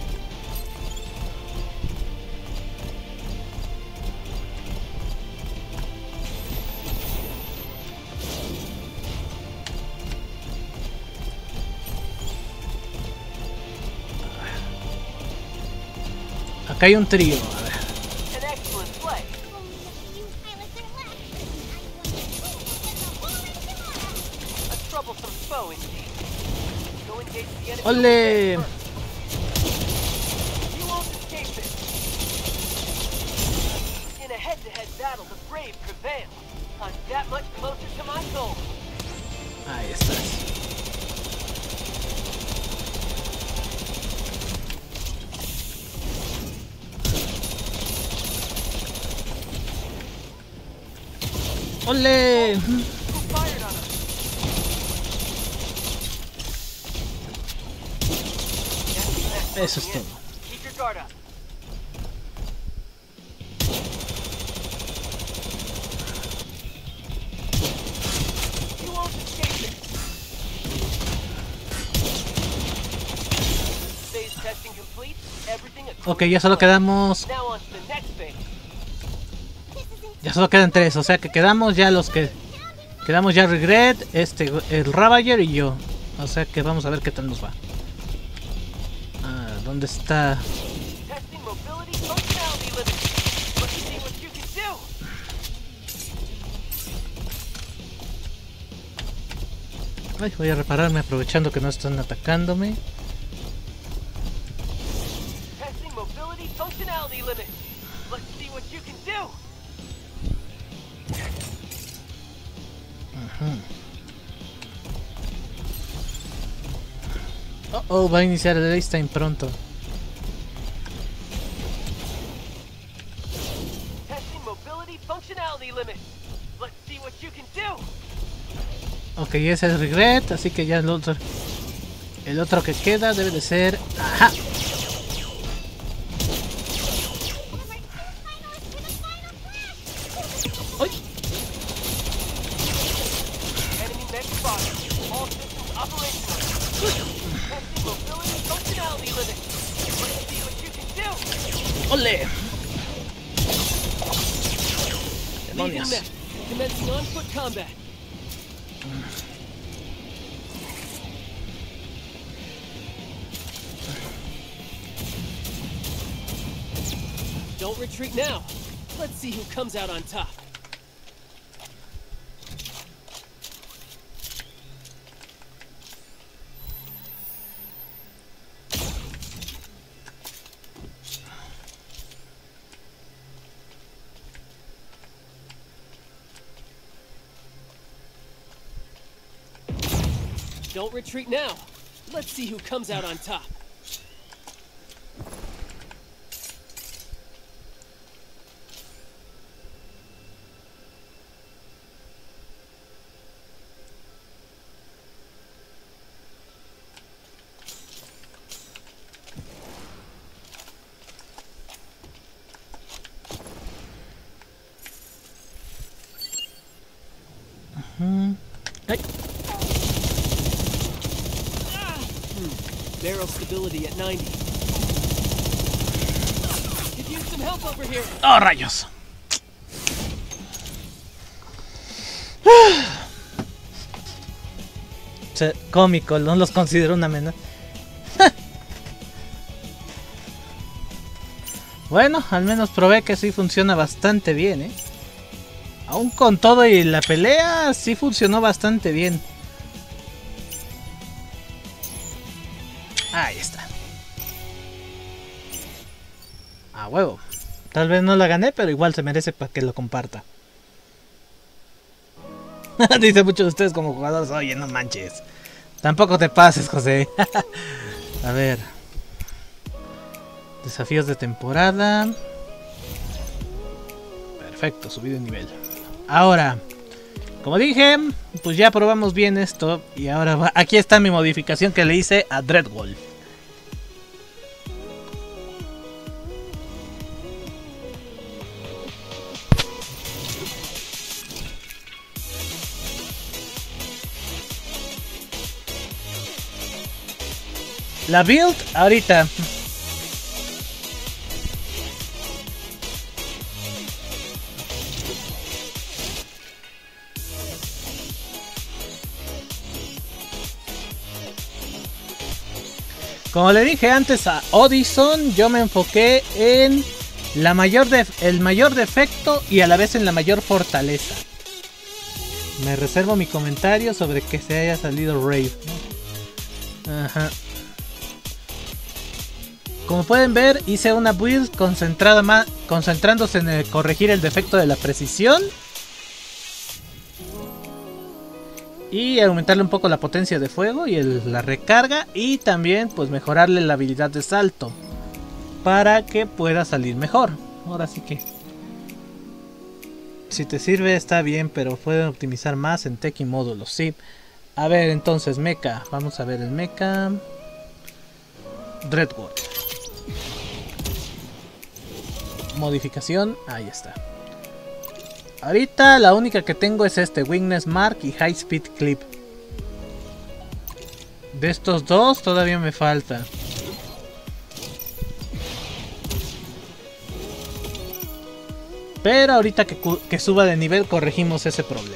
Acá hay un trío, a ver. An excellent play. only a few pilots are left. I'm going to get the whole enchilada. A troublesome foe indeed. Go engage the enemy. Ole. first. You won't escape this. In a head-to-head battle, the brave prevail. I'm that much closer to my goal. Ahí estás. ¡Ole! Who fired on us? Enemy mech Eso es moving in. todo. Keep your guard up. You won't escape it. Phase testing complete. Everything Ok, ya solo quedamos. Now on to the next phase. Ya solo quedan tres, o sea que quedamos ya los que. Quedamos ya Regret, este, el Ravager y yo. O sea que vamos a ver qué tal nos va. Ah, ¿dónde está? Testing mobility functionality limits. Let's see what you can do. Ay, voy a repararme aprovechando que no están atacándome. Testing mobility functionality limits. Let's see what you can do. Oh, oh, va a iniciar el Ace Time pronto. Testing mobility functionality limits. Let's see what you can do. Ok, ese es Regret, así que ya el otro. El otro que queda debe de ser. ¡Ajá! ¡Uy! Enemy mech spotted. All systems Operational. Testing mobility functionality limit. Let's see what you can do. ¡Ole! Leaving ¡Demonios! mech. Commencing on-foot combat. Don't retreat now. Let's see who comes out on top. Don't retreat now. Let's see who comes out on top. ¡Ay! Barrel stability at ninety. Could use some help over here. ¡Oh, rayos! Se- Cómico, no los considero una amenaza. Bueno, al menos probé que sí funciona bastante bien, ¿eh? Aún con todo y la pelea, sí funcionó bastante bien. Ahí está. A huevo. Tal vez no la gané, pero igual se merece para que lo comparta. Dice muchos de ustedes como jugadores, oye, no manches. Tampoco te pases, José. A ver. Desafíos de temporada. Perfecto, subí de nivel. Ahora, como dije, pues ya probamos bien esto. Y ahora va, aquí está mi modificación que le hice a Dreadwolf. La build ahorita. Como le dije antes a Odison, yo me enfoqué en la mayor el mayor defecto y a la vez en la mayor fortaleza. Me reservo mi comentario sobre que se haya salido Rave, ¿no? Ajá. Como pueden ver, hice una build concentrada más, concentrándose en el corregir el defecto de la precisión y aumentarle un poco la potencia de fuego y el, la recarga, y también pues mejorarle la habilidad de salto para que pueda salir mejor. Ahora sí que si te sirve está bien, pero pueden optimizar más en tech y módulos, sí. A ver, entonces mecha, vamos a ver el mecha Dreadwolf. Modificación, ahí está. Ahorita la única que tengo es este Weakness Mark y High Speed Clip. De estos dos todavía me falta. Pero ahorita que, que suba de nivel corregimos ese problema.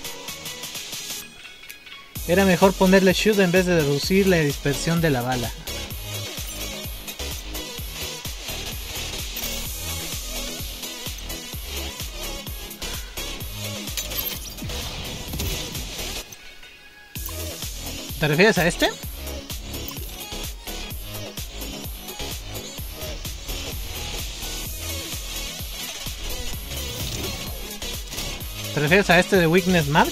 Era mejor ponerle Shoot en vez de reducir la dispersión de la bala. ¿Te refieres a este? ¿Te refieres a este de Weakness Mark?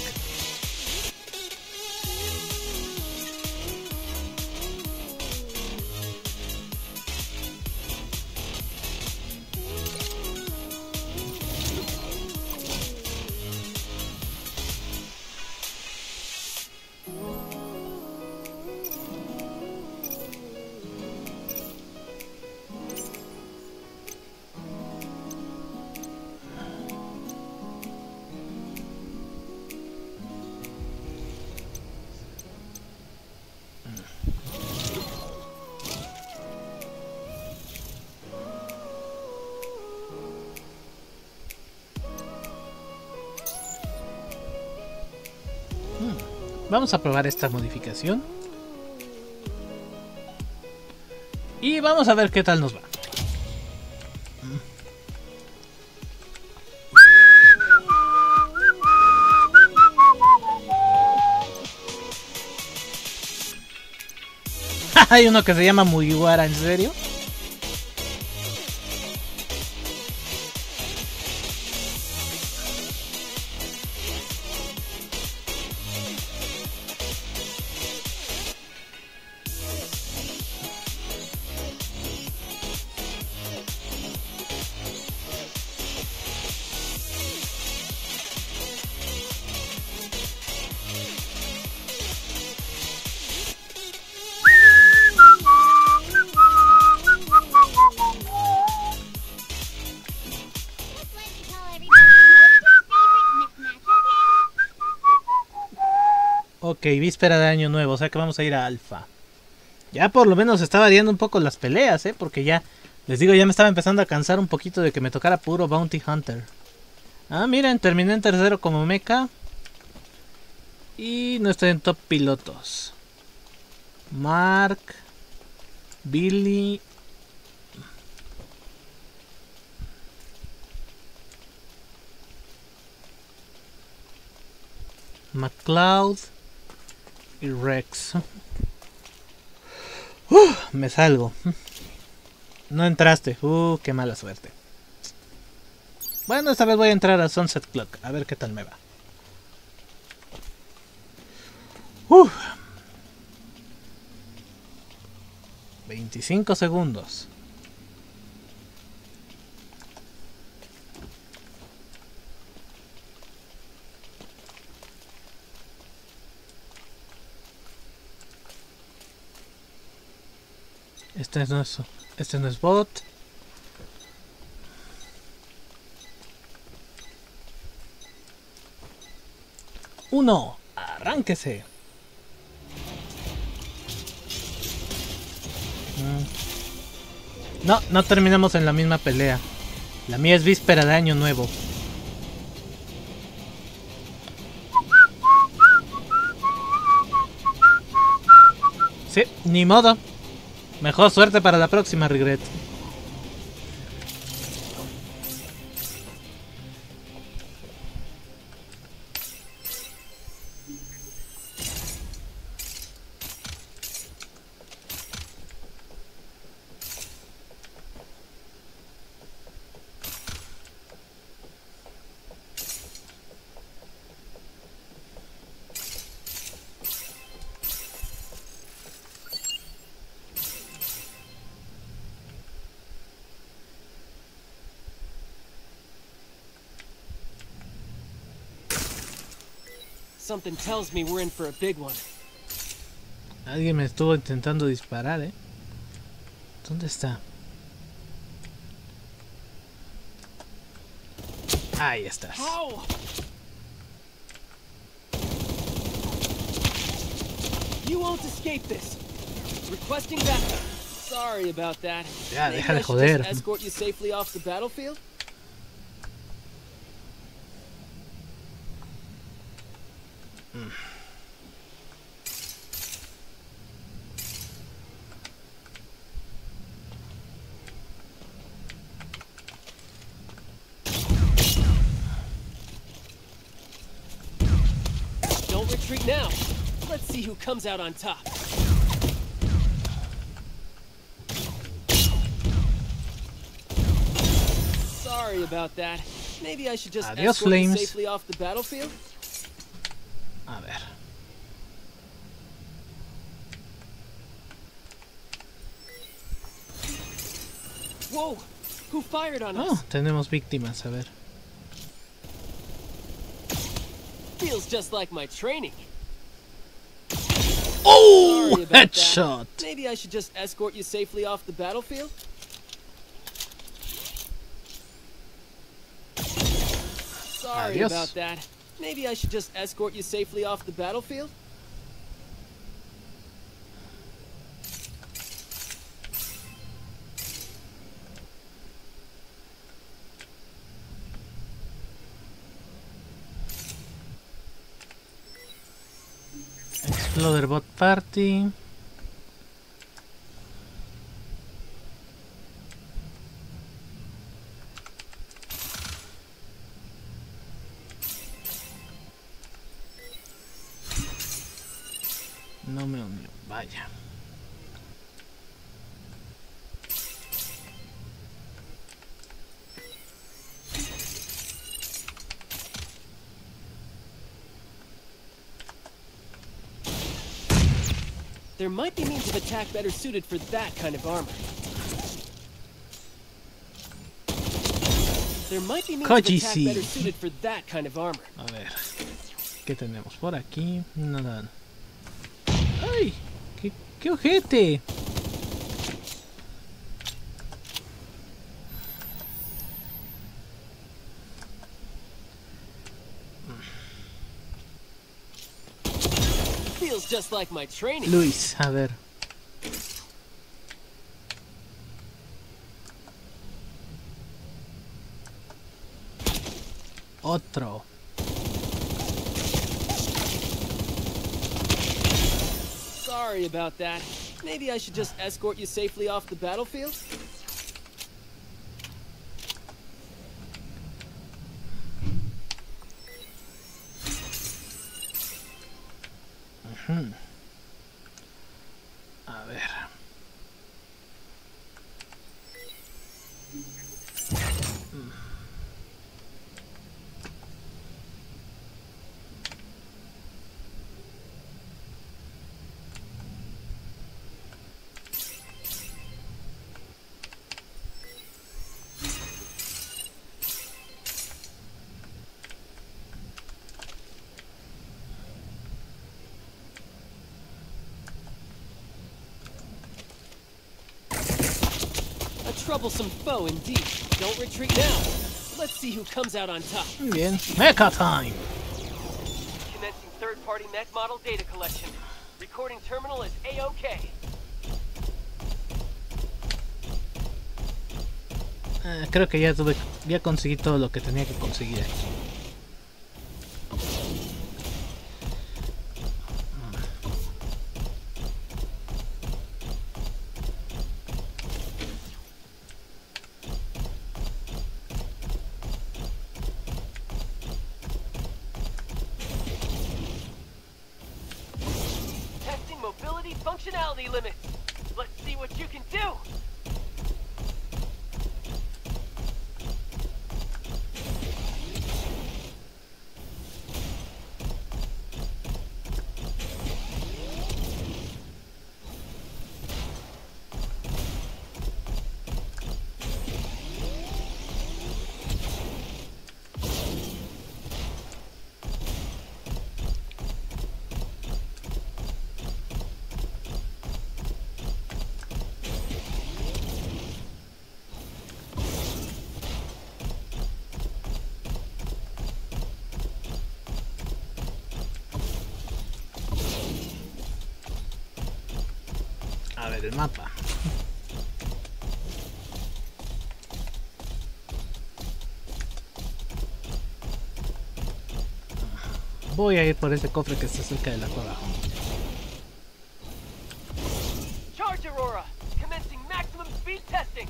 Vamos a probar esta modificación. Y vamos a ver qué tal nos va. Hay uno que se llama Mugiwara, ¿en serio? Ok, víspera de año nuevo, o sea que vamos a ir a alfa. Ya por lo menos está variando un poco las peleas, ¿eh? Porque ya, les digo, ya me estaba empezando a cansar un poquito de que me tocara puro Bounty Hunter. Ah, miren, terminé en tercero como mecha. Y no estoy en top pilotos. Mark, Billy. McCloud y Rex. Uh, me salgo. No entraste. Uh, qué mala suerte. Bueno, esta vez voy a entrar a Sunset Clock. A ver qué tal me va. Uh. veinticinco segundos. Este no es, este no es bot. Uno, arránquese. No, no terminamos en la misma pelea. La mía es víspera de año nuevo. Sí, ni modo. Mejor suerte para la próxima, Regret. Something tells me we're in for a big one. Alguien me estuvo intentando disparar, ¿eh? ¿Dónde está? Ahí estás. How? You won't escape this. Requesting backup. Sorry about that. Ya, Maybe deja de I should joder. just escort you safely off the battlefield? Mm. Don't retreat now. Let's see who comes out on top. Sorry about that. Maybe I should just Adios, escort you Flames. safely off the battlefield? A ver. Whoa! Who fired on Oh, us? tenemos víctimas, a ver. Feels just like my training. Oh, Sorry about headshot. that. Maybe I should just escort you safely off the battlefield? Sorry Adios. about that. Maybe I should just escort you safely off the battlefield? Loaderbot Party. No me unió, vaya. There might be means of attack better suited for that kind of armor. There might be means of attack better suited for that kind of armor. A ver, ¿qué tenemos por aquí? Nada. ¡Ay! ¡Qué, qué ojete! Feels just like my training. Luis, a ver. Otro. Sorry about that. Maybe I should just escort you safely off the battlefield? Hmm. A ver. Hmm. Troublesome foe indeed. Don't retreat now. Let's see who comes out on top. Bien. Mecha time. Commencing third-party mech model data collection. Recording terminal is A-OK. Eh, creo que ya tuve, ya conseguí todo lo que tenía que conseguir aquí. Functionality limits. Let's see what you can do. A ver el mapa. Voy a ir por ese cofre que está cerca de la cueva. Charge Aurora, commencing maximum speed testing.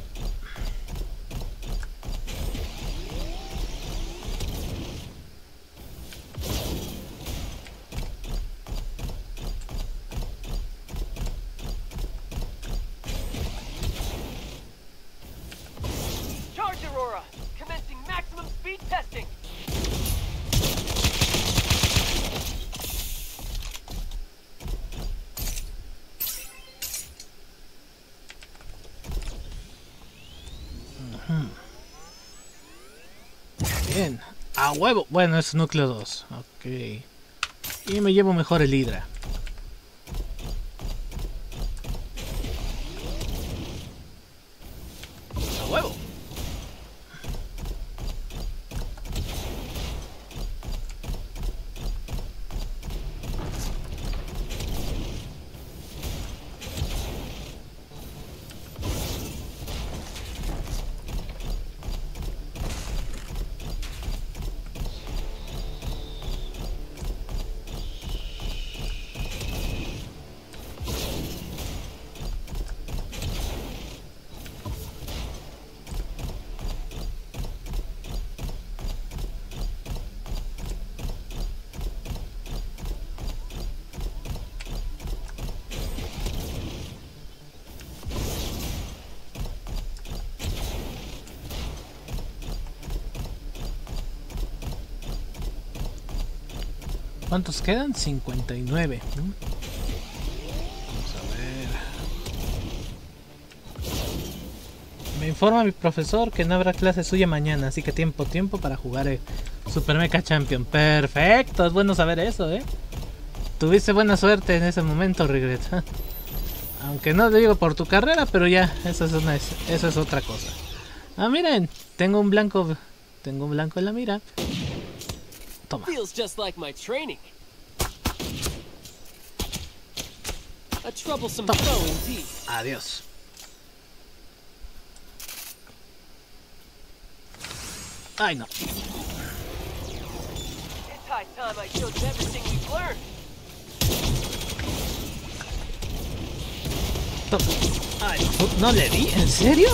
Charge Aurora, commencing maximum speed testing. Bien, a huevo. Bueno, es núcleo dos. Ok. Y me llevo mejor el Hydra. A huevo. ¿Cuántos quedan? cincuenta y nueve. Vamos a ver. Me informa mi profesor que no habrá clase suya mañana, así que tiempo, tiempo para jugar el Super Mecha Champion. Perfecto, es bueno saber eso, ¿eh? Tuviste buena suerte en ese momento, Regret. Aunque no te digo por tu carrera, pero ya, eso es, una, eso es otra cosa. Ah, miren, tengo un blanco, tengo un blanco en la mira. Toma. Feels just like my training. A troublesome foe indeed. Adiós. Ay, no. It's high time I showed you everything we've learned. Toma. Ay, no, no le di, ¿en serio?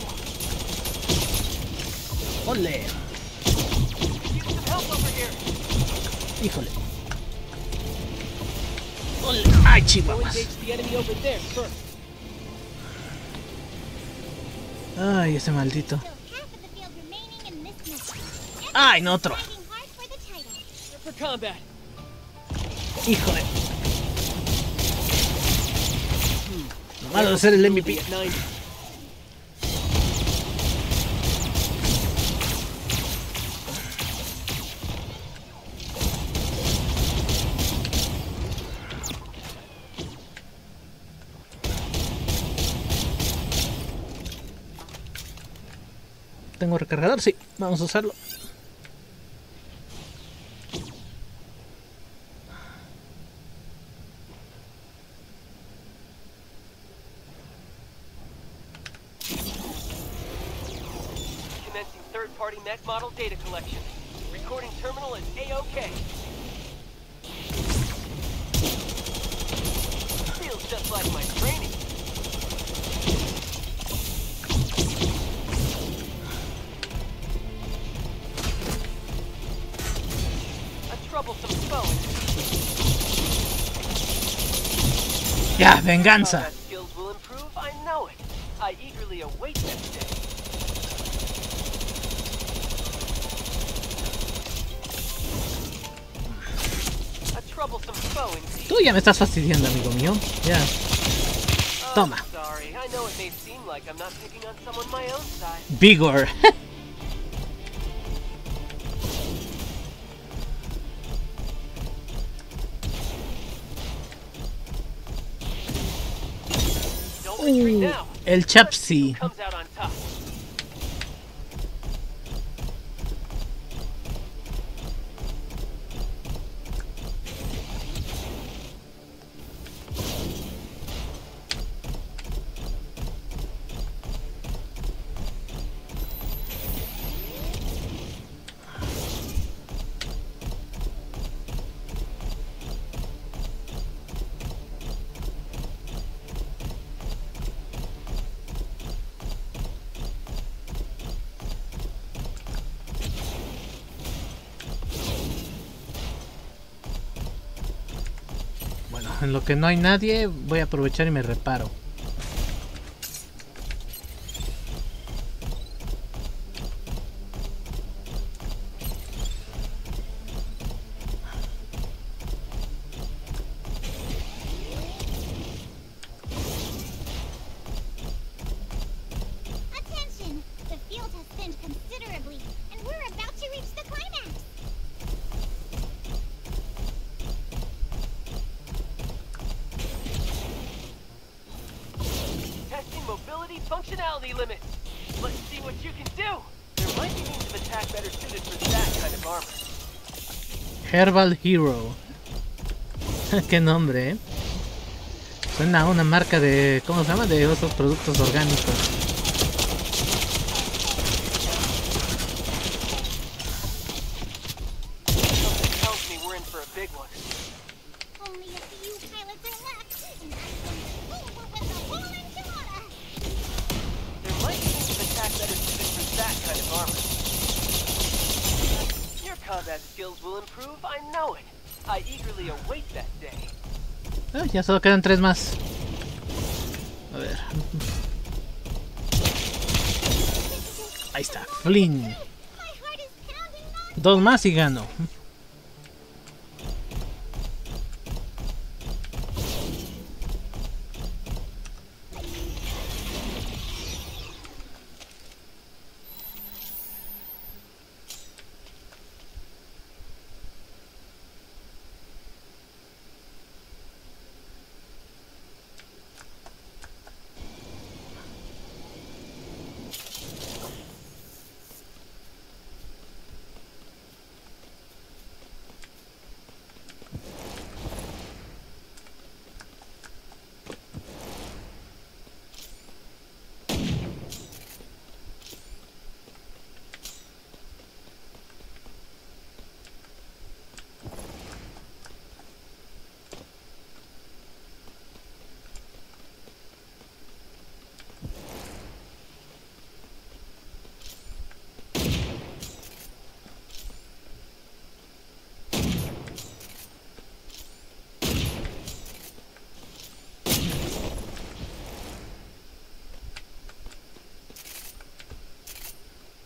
Ole. Need some help over here. Híjole. Ole. Ay, Go chihuahuas. engage the enemy over there first. Ay, ese maldito. Still half of the field remaining in this mission. Ay, no, otro. Fighting hard for the title. For combat. Híjole. Lo malo de ser el M V P. At ninety. ¿Tengo recargador? Sí, vamos a usarlo. Commencing third-party mech model data collection. Recording terminal is A-OK. Feels just like my training. A troublesome foe. Ya, venganza. Combat skills will improve, I know it. I eagerly await that day. A troublesome foe indeed. Tú ya me estás fastidiando, amigo mío. Ya. Oh, Toma. sorry. I know it may seem like I'm not picking on someone my own side. Vigor. Don't retreat Uh, now. el Let's see who Chapsi. comes out on top. Bueno, en lo que no hay nadie, voy a aprovechar y me reparo. Attention! The field has thinned considerably, and we're about to reach the climax. Testing mobility functionality limits. Let's see what you can do. There might be means of attack better suited for that kind of armor. Herbal Hero. Qué nombre, eh. Suena a una marca de... ¿Cómo se llama? De esos productos orgánicos. Something tells me we're in for a big one. Only a few pilots are left, and I'm going to over with the whole enchilada. There might be means of attack better suited for that kind of armor. Your combat skills will improve, I know it. I eagerly await that day. Ah, ya solo quedan tres más. A ver. Ahí está, Flynn. My heart is pounding non Dos más y gano.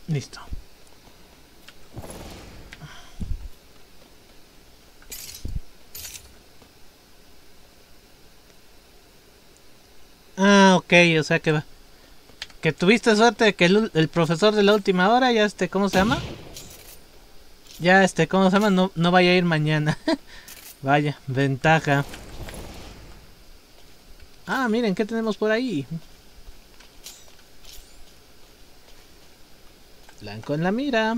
Listo. Ah, ok, o sea que que tuviste suerte de que el, el profesor de la última hora ya este, ¿cómo se llama? Ya este, ¿cómo se llama? No, no vaya a ir mañana. Vaya, ventaja. Ah, miren, ¿qué tenemos por ahí? Blanco en la mira.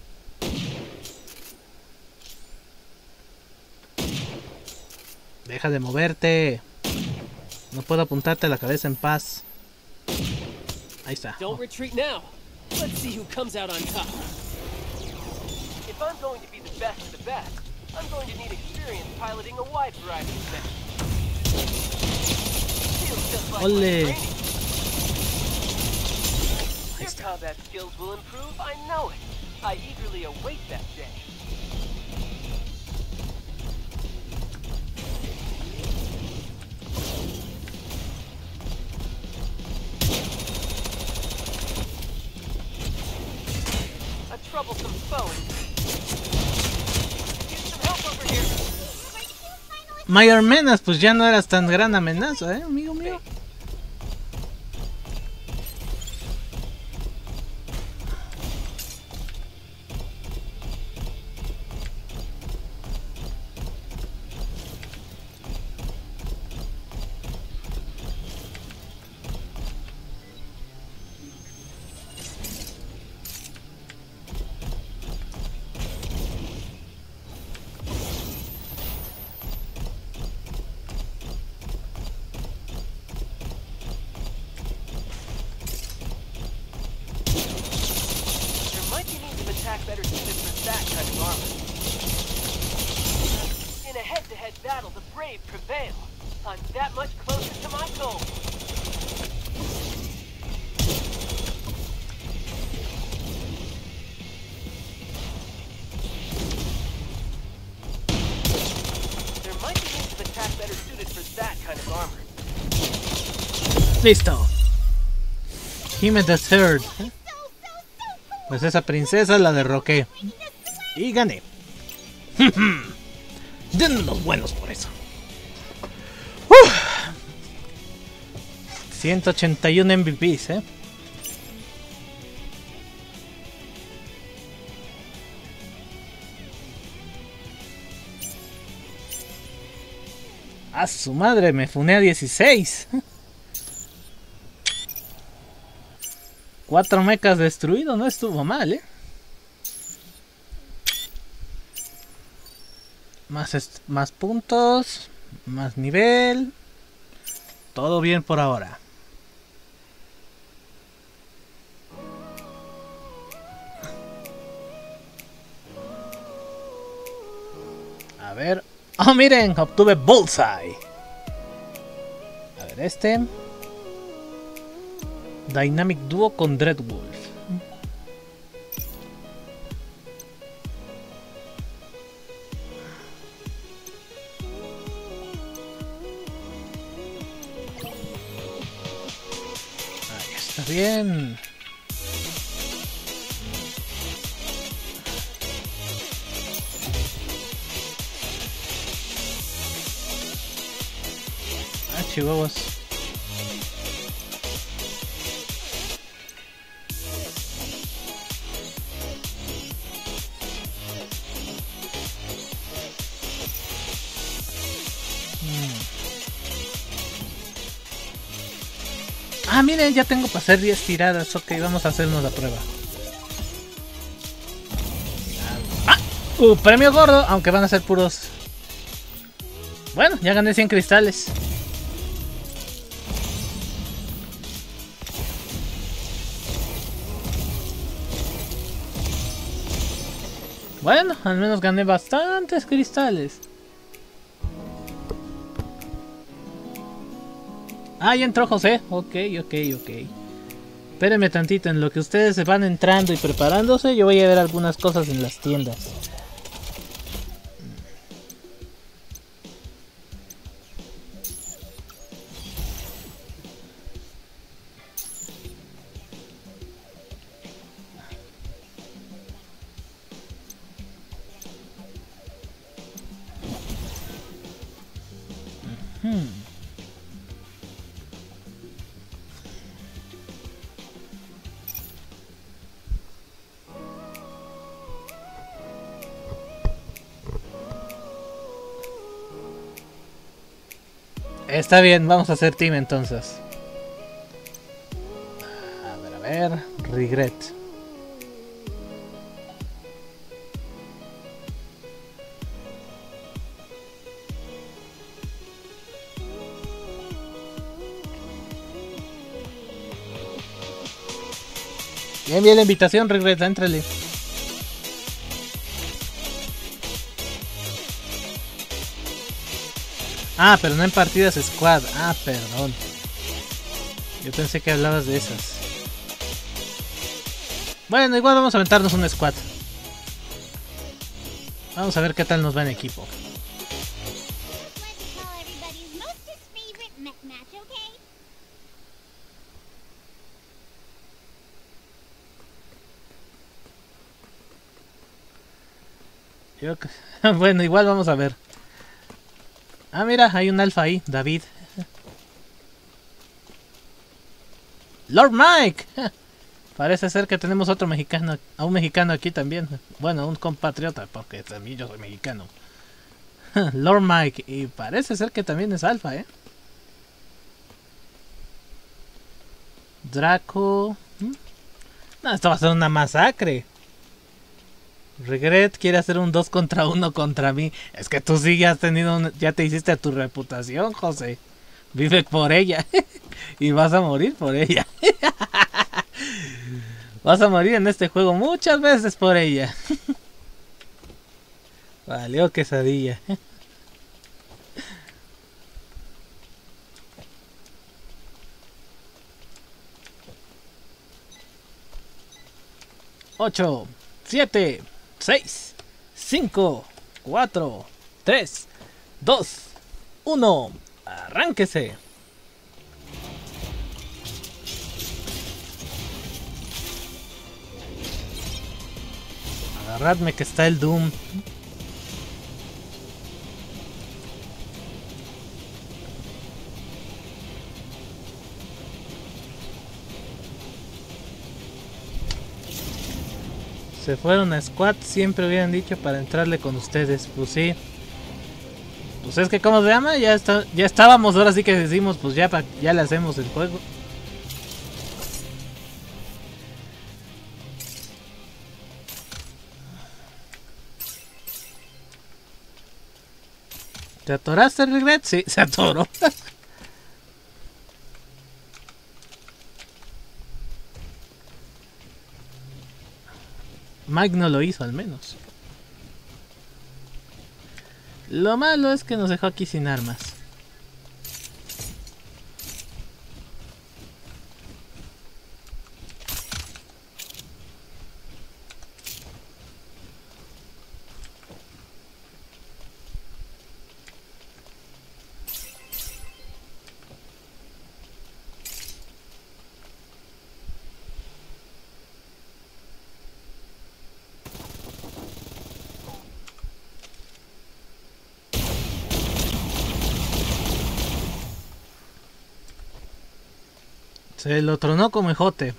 Deja de moverte. No puedo apuntarte la cabeza en paz. Ahí está. Don't retreat now. Let's see who comes out on top. If I'm going to be the best of the best, I'm going to need experience piloting a wide variety of missions. Feels just like Ole. my training. Your combat skills will improve, I know it. I eagerly await that day. A troublesome foe. Get some help over here. Mayor Menas, pues ya no eras tan gran amenaza, eh, amigo mío. Listo. Hime the Third. Pues esa princesa la derroqué. Y gané. Dennos los buenos por eso. Uf. ciento ochenta y uno M V Ps, eh. A su madre, me funé a dieciséis. Cuatro mechas destruidos, no estuvo mal, eh. Más, más puntos, más nivel. Todo bien por ahora. A ver. Oh, miren, obtuve Bullseye. A ver, este. Dynamic Duo con Dreadwolf. Ahí está bien. Ah, chihuahuas. Ah, miren, ya tengo para hacer diez tiradas. Ok, vamos a hacernos la prueba. ¡Ah! Uh, premio gordo, aunque van a ser puros. Bueno, ya gané cien cristales. Bueno, al menos gané bastantes cristales. Ah, ya entró José. Ok, ok, ok. Espérenme tantito, en lo que ustedes se van entrando y preparándose, yo voy a ver algunas cosas en las tiendas. Hmm. Está bien, vamos a hacer team entonces. A ver, a ver. Regret. Bien, bien la invitación, Regret, éntrale. Ah, pero no en partidas squad. Ah, perdón. Yo pensé que hablabas de esas. Bueno, igual vamos a aventarnos un squad. Vamos a ver qué tal nos va en equipo. Yo... bueno, igual vamos a ver. Ah, mira, hay un alfa ahí, David. Lord Mike. Parece ser que tenemos otro mexicano, a un mexicano aquí también. Bueno, un compatriota, porque también yo soy mexicano. Lord Mike, y parece ser que también es alfa, ¿eh? Draco. No, esto va a ser una masacre. Regret quiere hacer un dos contra uno contra mí. Es que tú sí ya has tenido un, ya te hiciste a tu reputación, José. Vive por ella. Y vas a morir por ella. Vas a morir en este juego muchas veces por ella. Valió quesadilla. Ocho, siete, seis, cinco, cuatro, tres, dos, uno. Arránquese. Agarradme que está el Doom. Se fueron a squad, siempre hubieran dicho para entrarle con ustedes. Pues sí. Pues es que, ¿cómo se llama? Ya está, ya estábamos, ahora sí que decimos, pues ya, pa, ya le hacemos el juego. ¿Te atoraste, Regret? Sí, se atoró. Mike no lo hizo, al menos. Lo malo es que nos dejó aquí sin armas. Se lo tronó como ejote.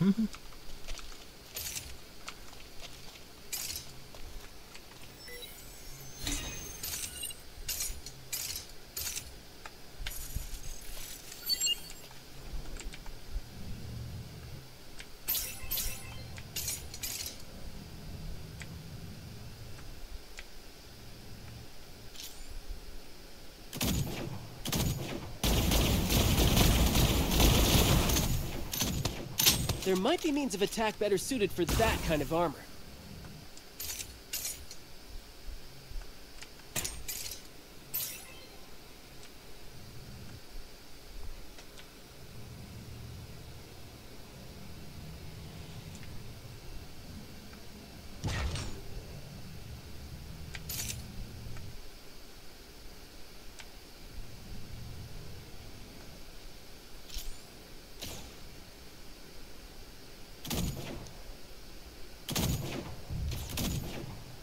There might be means of attack better suited for that kind of armor.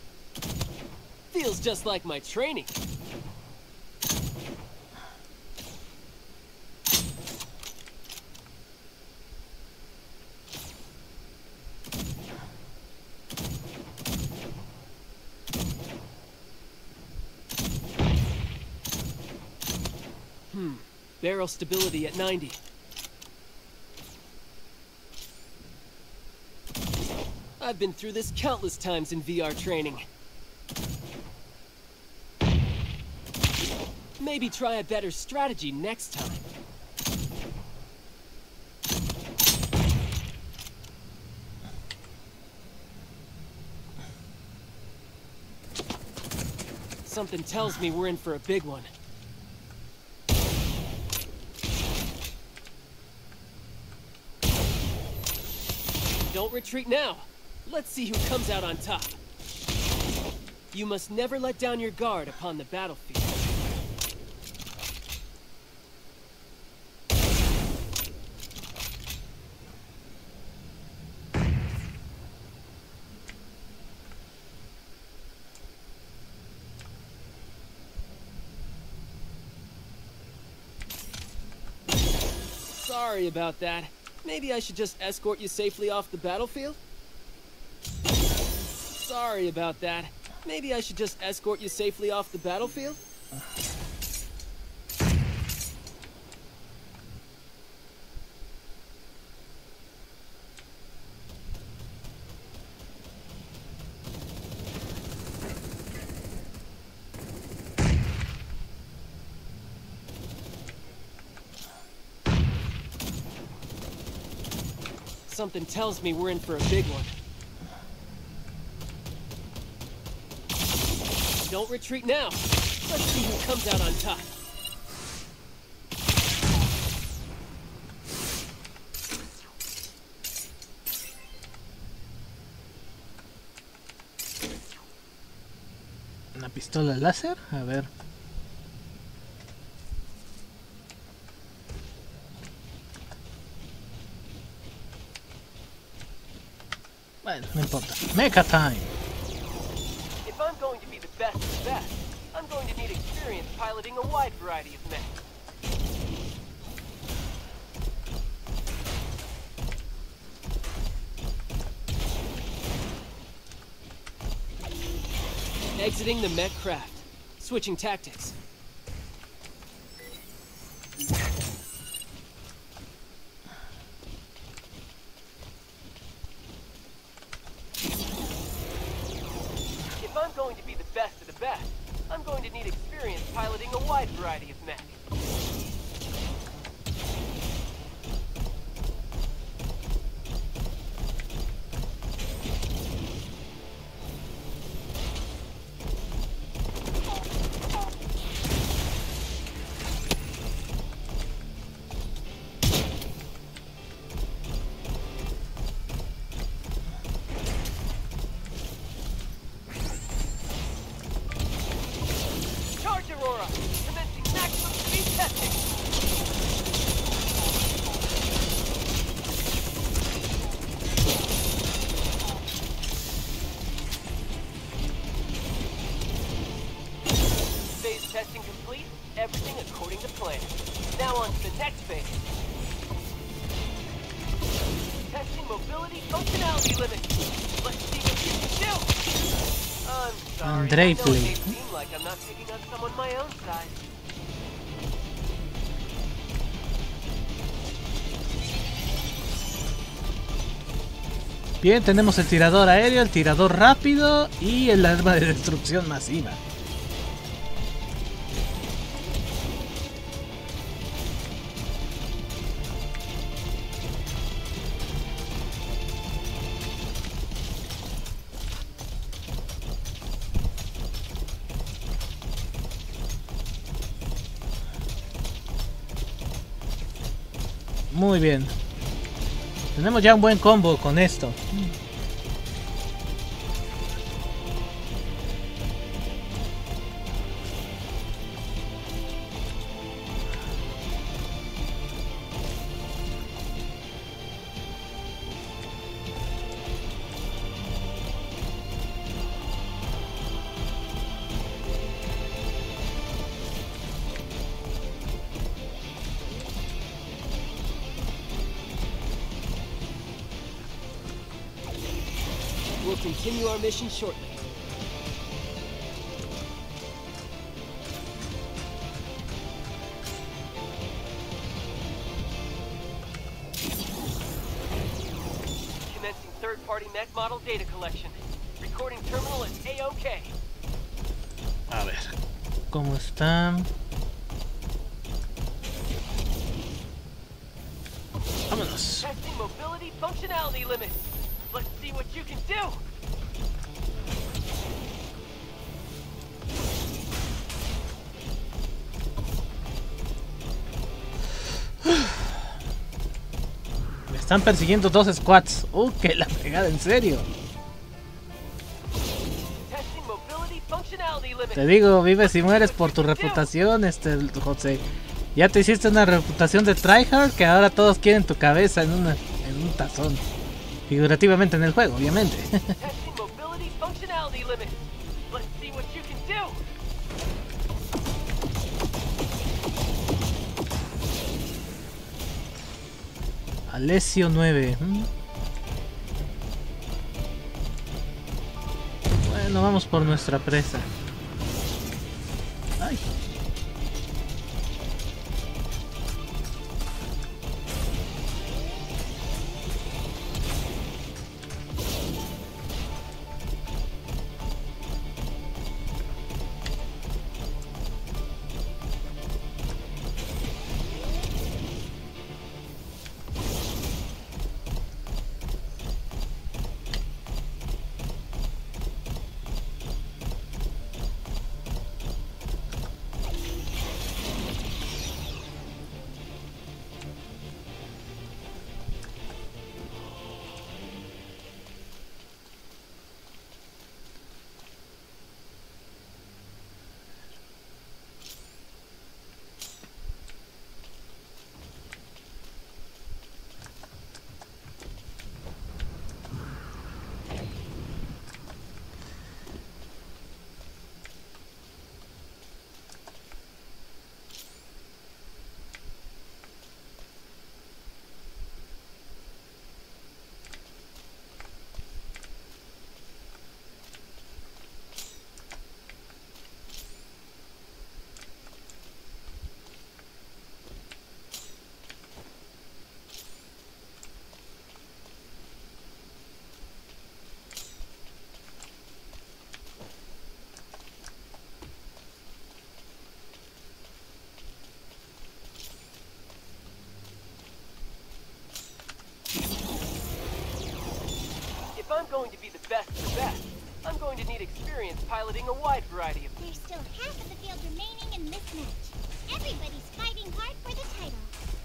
Feels just like my training. Hmm. Barrel stability at ninety. I've been through this countless times in V R training. Maybe try a better strategy next time. Something tells me we're in for a big one. Don't retreat now. Let's see who comes out on top. You must never let down your guard upon the battlefield. Sorry about that. Maybe I should just escort you safely off the battlefield? Sorry about that. Maybe I should just escort you safely off the battlefield? Something tells me we're in for a big one. Don't retreat now. Let's see who comes out on top. ¿Una pistola láser? A ver. Bueno, no importa. Mecha time. If I'm going to be the best of the best, I'm going to need experience piloting a wide variety of mechs. Exiting the mech craft. Switching tactics. If I'm going to be the best of the best, I'm going to need experience piloting a wide variety of mechs. Aurora, commencing maximum speed testing. Phase testing complete. Everything according to plan. Now on to the next phase. Testing mobility functionality limits. Let's see what you can do. I'm sorry. Andrei, I know it may please. seem like I'm not taking on someone my own size. Bien, tenemos el tirador aéreo, el tirador rápido y el arma de destrucción masiva. Muy bien. Tenemos ya un buen combo con esto. We'll continue our mission shortly. third-party mech model data collection. Recording terminal is A-OK. A ver, ¿cómo está? Vámonos. Testing mobility functionality limit. Let's see what you can do. Me están persiguiendo dos squads. Uh, que la pegada, en serio. Testing mobility functionality limit. Te digo, vives y mueres por tu reputación, este José. Ya te hiciste una reputación de tryhard que ahora todos quieren tu cabeza en una en un tazón. Figurativamente en el juego, obviamente. Testing mobility functionality limit. Let's see what you can do. Alessio nueve. ¿Mm? Bueno, vamos por nuestra presa. Ay. If I'm going to be the best of the best, I'm going to need experience piloting a wide variety of... There's still half of the field remaining in this match. Everybody's fighting hard for the title.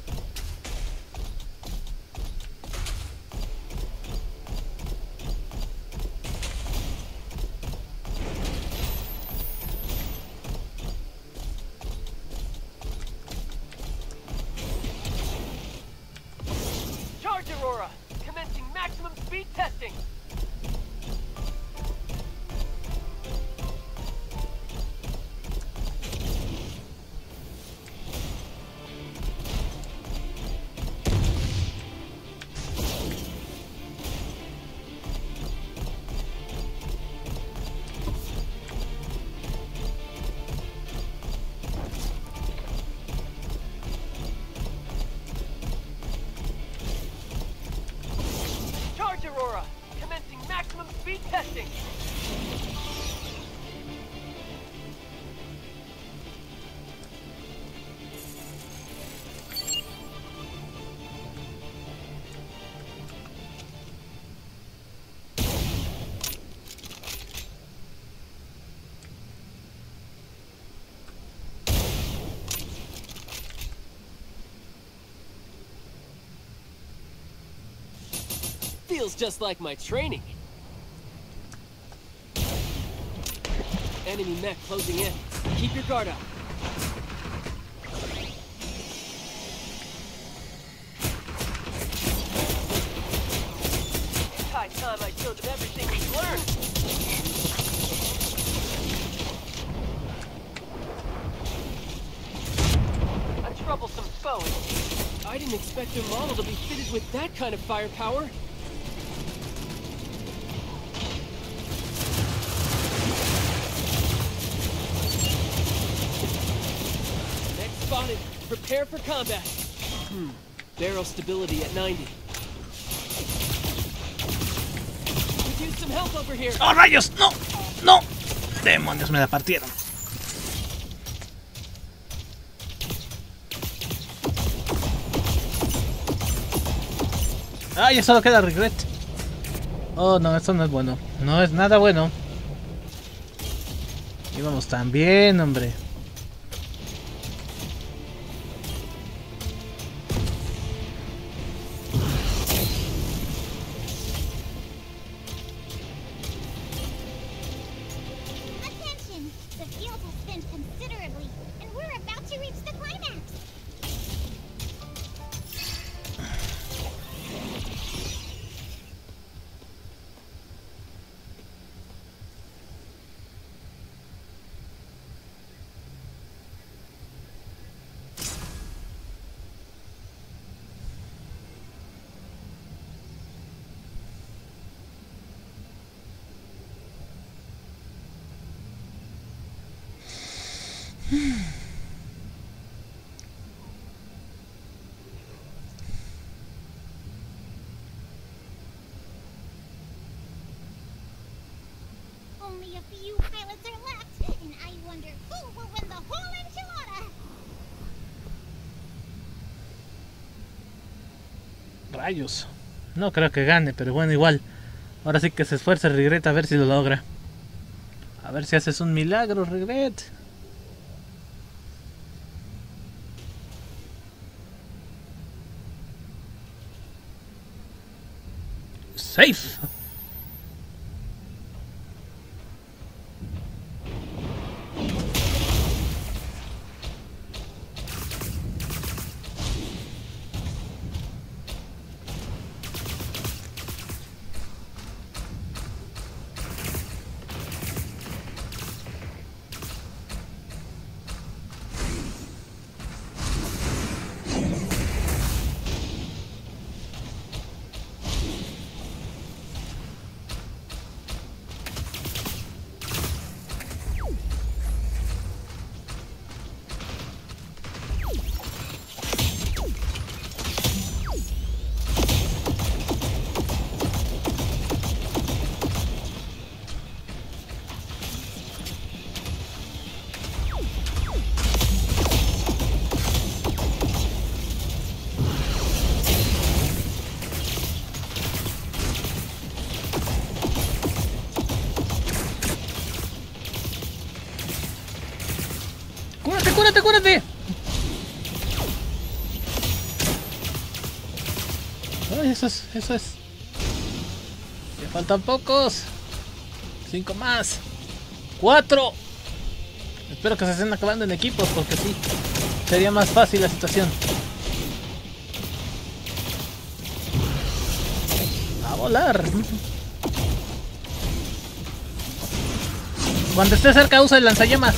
Charge Aurora! Commencing maximum speed testing! Charge Aurora! Commencing maximum speed testing! Feels just like my training. Enemy mech closing in. Keep your guard up. It's high time I showed them everything we've learned. A troublesome foe. I didn't expect their model to be fitted with that kind of firepower. Spotted. Prepare for combat. Hmm. Barrel stability at ninety. some health over here. ¡Oh, rayos! ¡No! ¡No! ¡Demonios, me la partieron! ¡Ah, ya solo queda Regret! Oh, no, esto no es bueno. No es nada bueno. Íbamos tan bien, hombre. Attention! The field has thinned considerably, and we're about to reach the climax. Only a few pilots are left, and I wonder who will win the whole enchilada. Rayos. No creo que gane, pero bueno, igual. Ahora sí que se esfuerza Regret a ver si lo logra. A ver si haces un milagro, Regret. Safe. ¡Cúrate, cúrate, cúrate! Ay, eso es, eso es. Me faltan pocos. Cinco más. Cuatro. Espero que se estén acabando en equipos, porque sí, sería más fácil la situación. A volar. Cuando esté cerca usa el lanzallamas.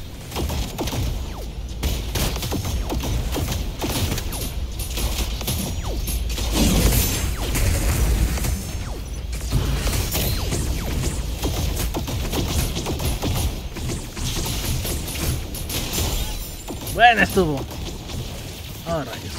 Buena estuvo. Oh, rayos.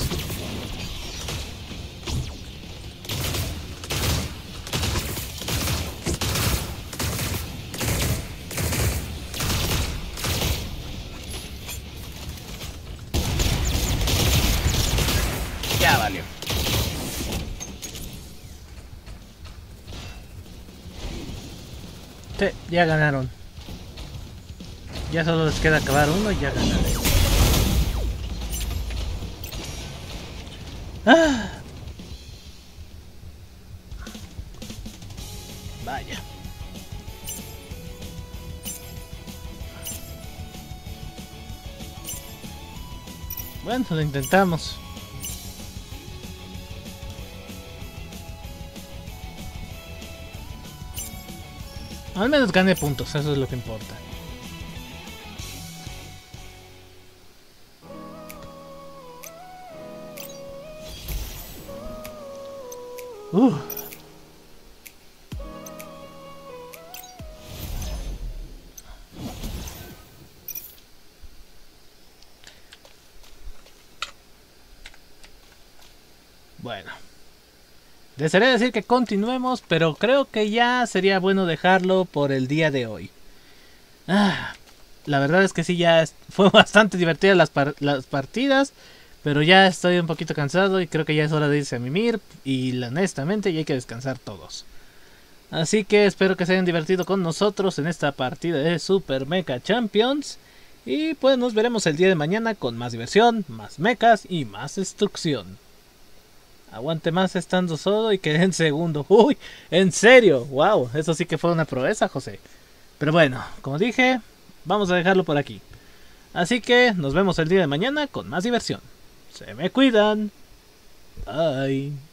Ya valió. Sí, ya ganaron. Ya solo les queda acabar uno y ya ganaron. Ah. Vaya. Bueno, lo intentamos. Al menos gané puntos, eso es lo que importa. Uh. Bueno, desearía decir que continuemos, pero creo que ya sería bueno dejarlo por el día de hoy. Ah, la verdad es que sí, ya fue bastante divertida las, par las partidas, pero ya estoy un poquito cansado y creo que ya es hora de irse a mimir y honestamente ya hay que descansar todos. Así que espero que se hayan divertido con nosotros en esta partida de Super Mecha Champions. Y pues nos veremos el día de mañana con más diversión, más mechas y más destrucción. Aguante más estando solo y quedé en segundo. Uy, en serio, wow, eso sí que fue una proeza, José. Pero bueno, como dije, vamos a dejarlo por aquí. Así que nos vemos el día de mañana con más diversión. Se me cuidan. Bye.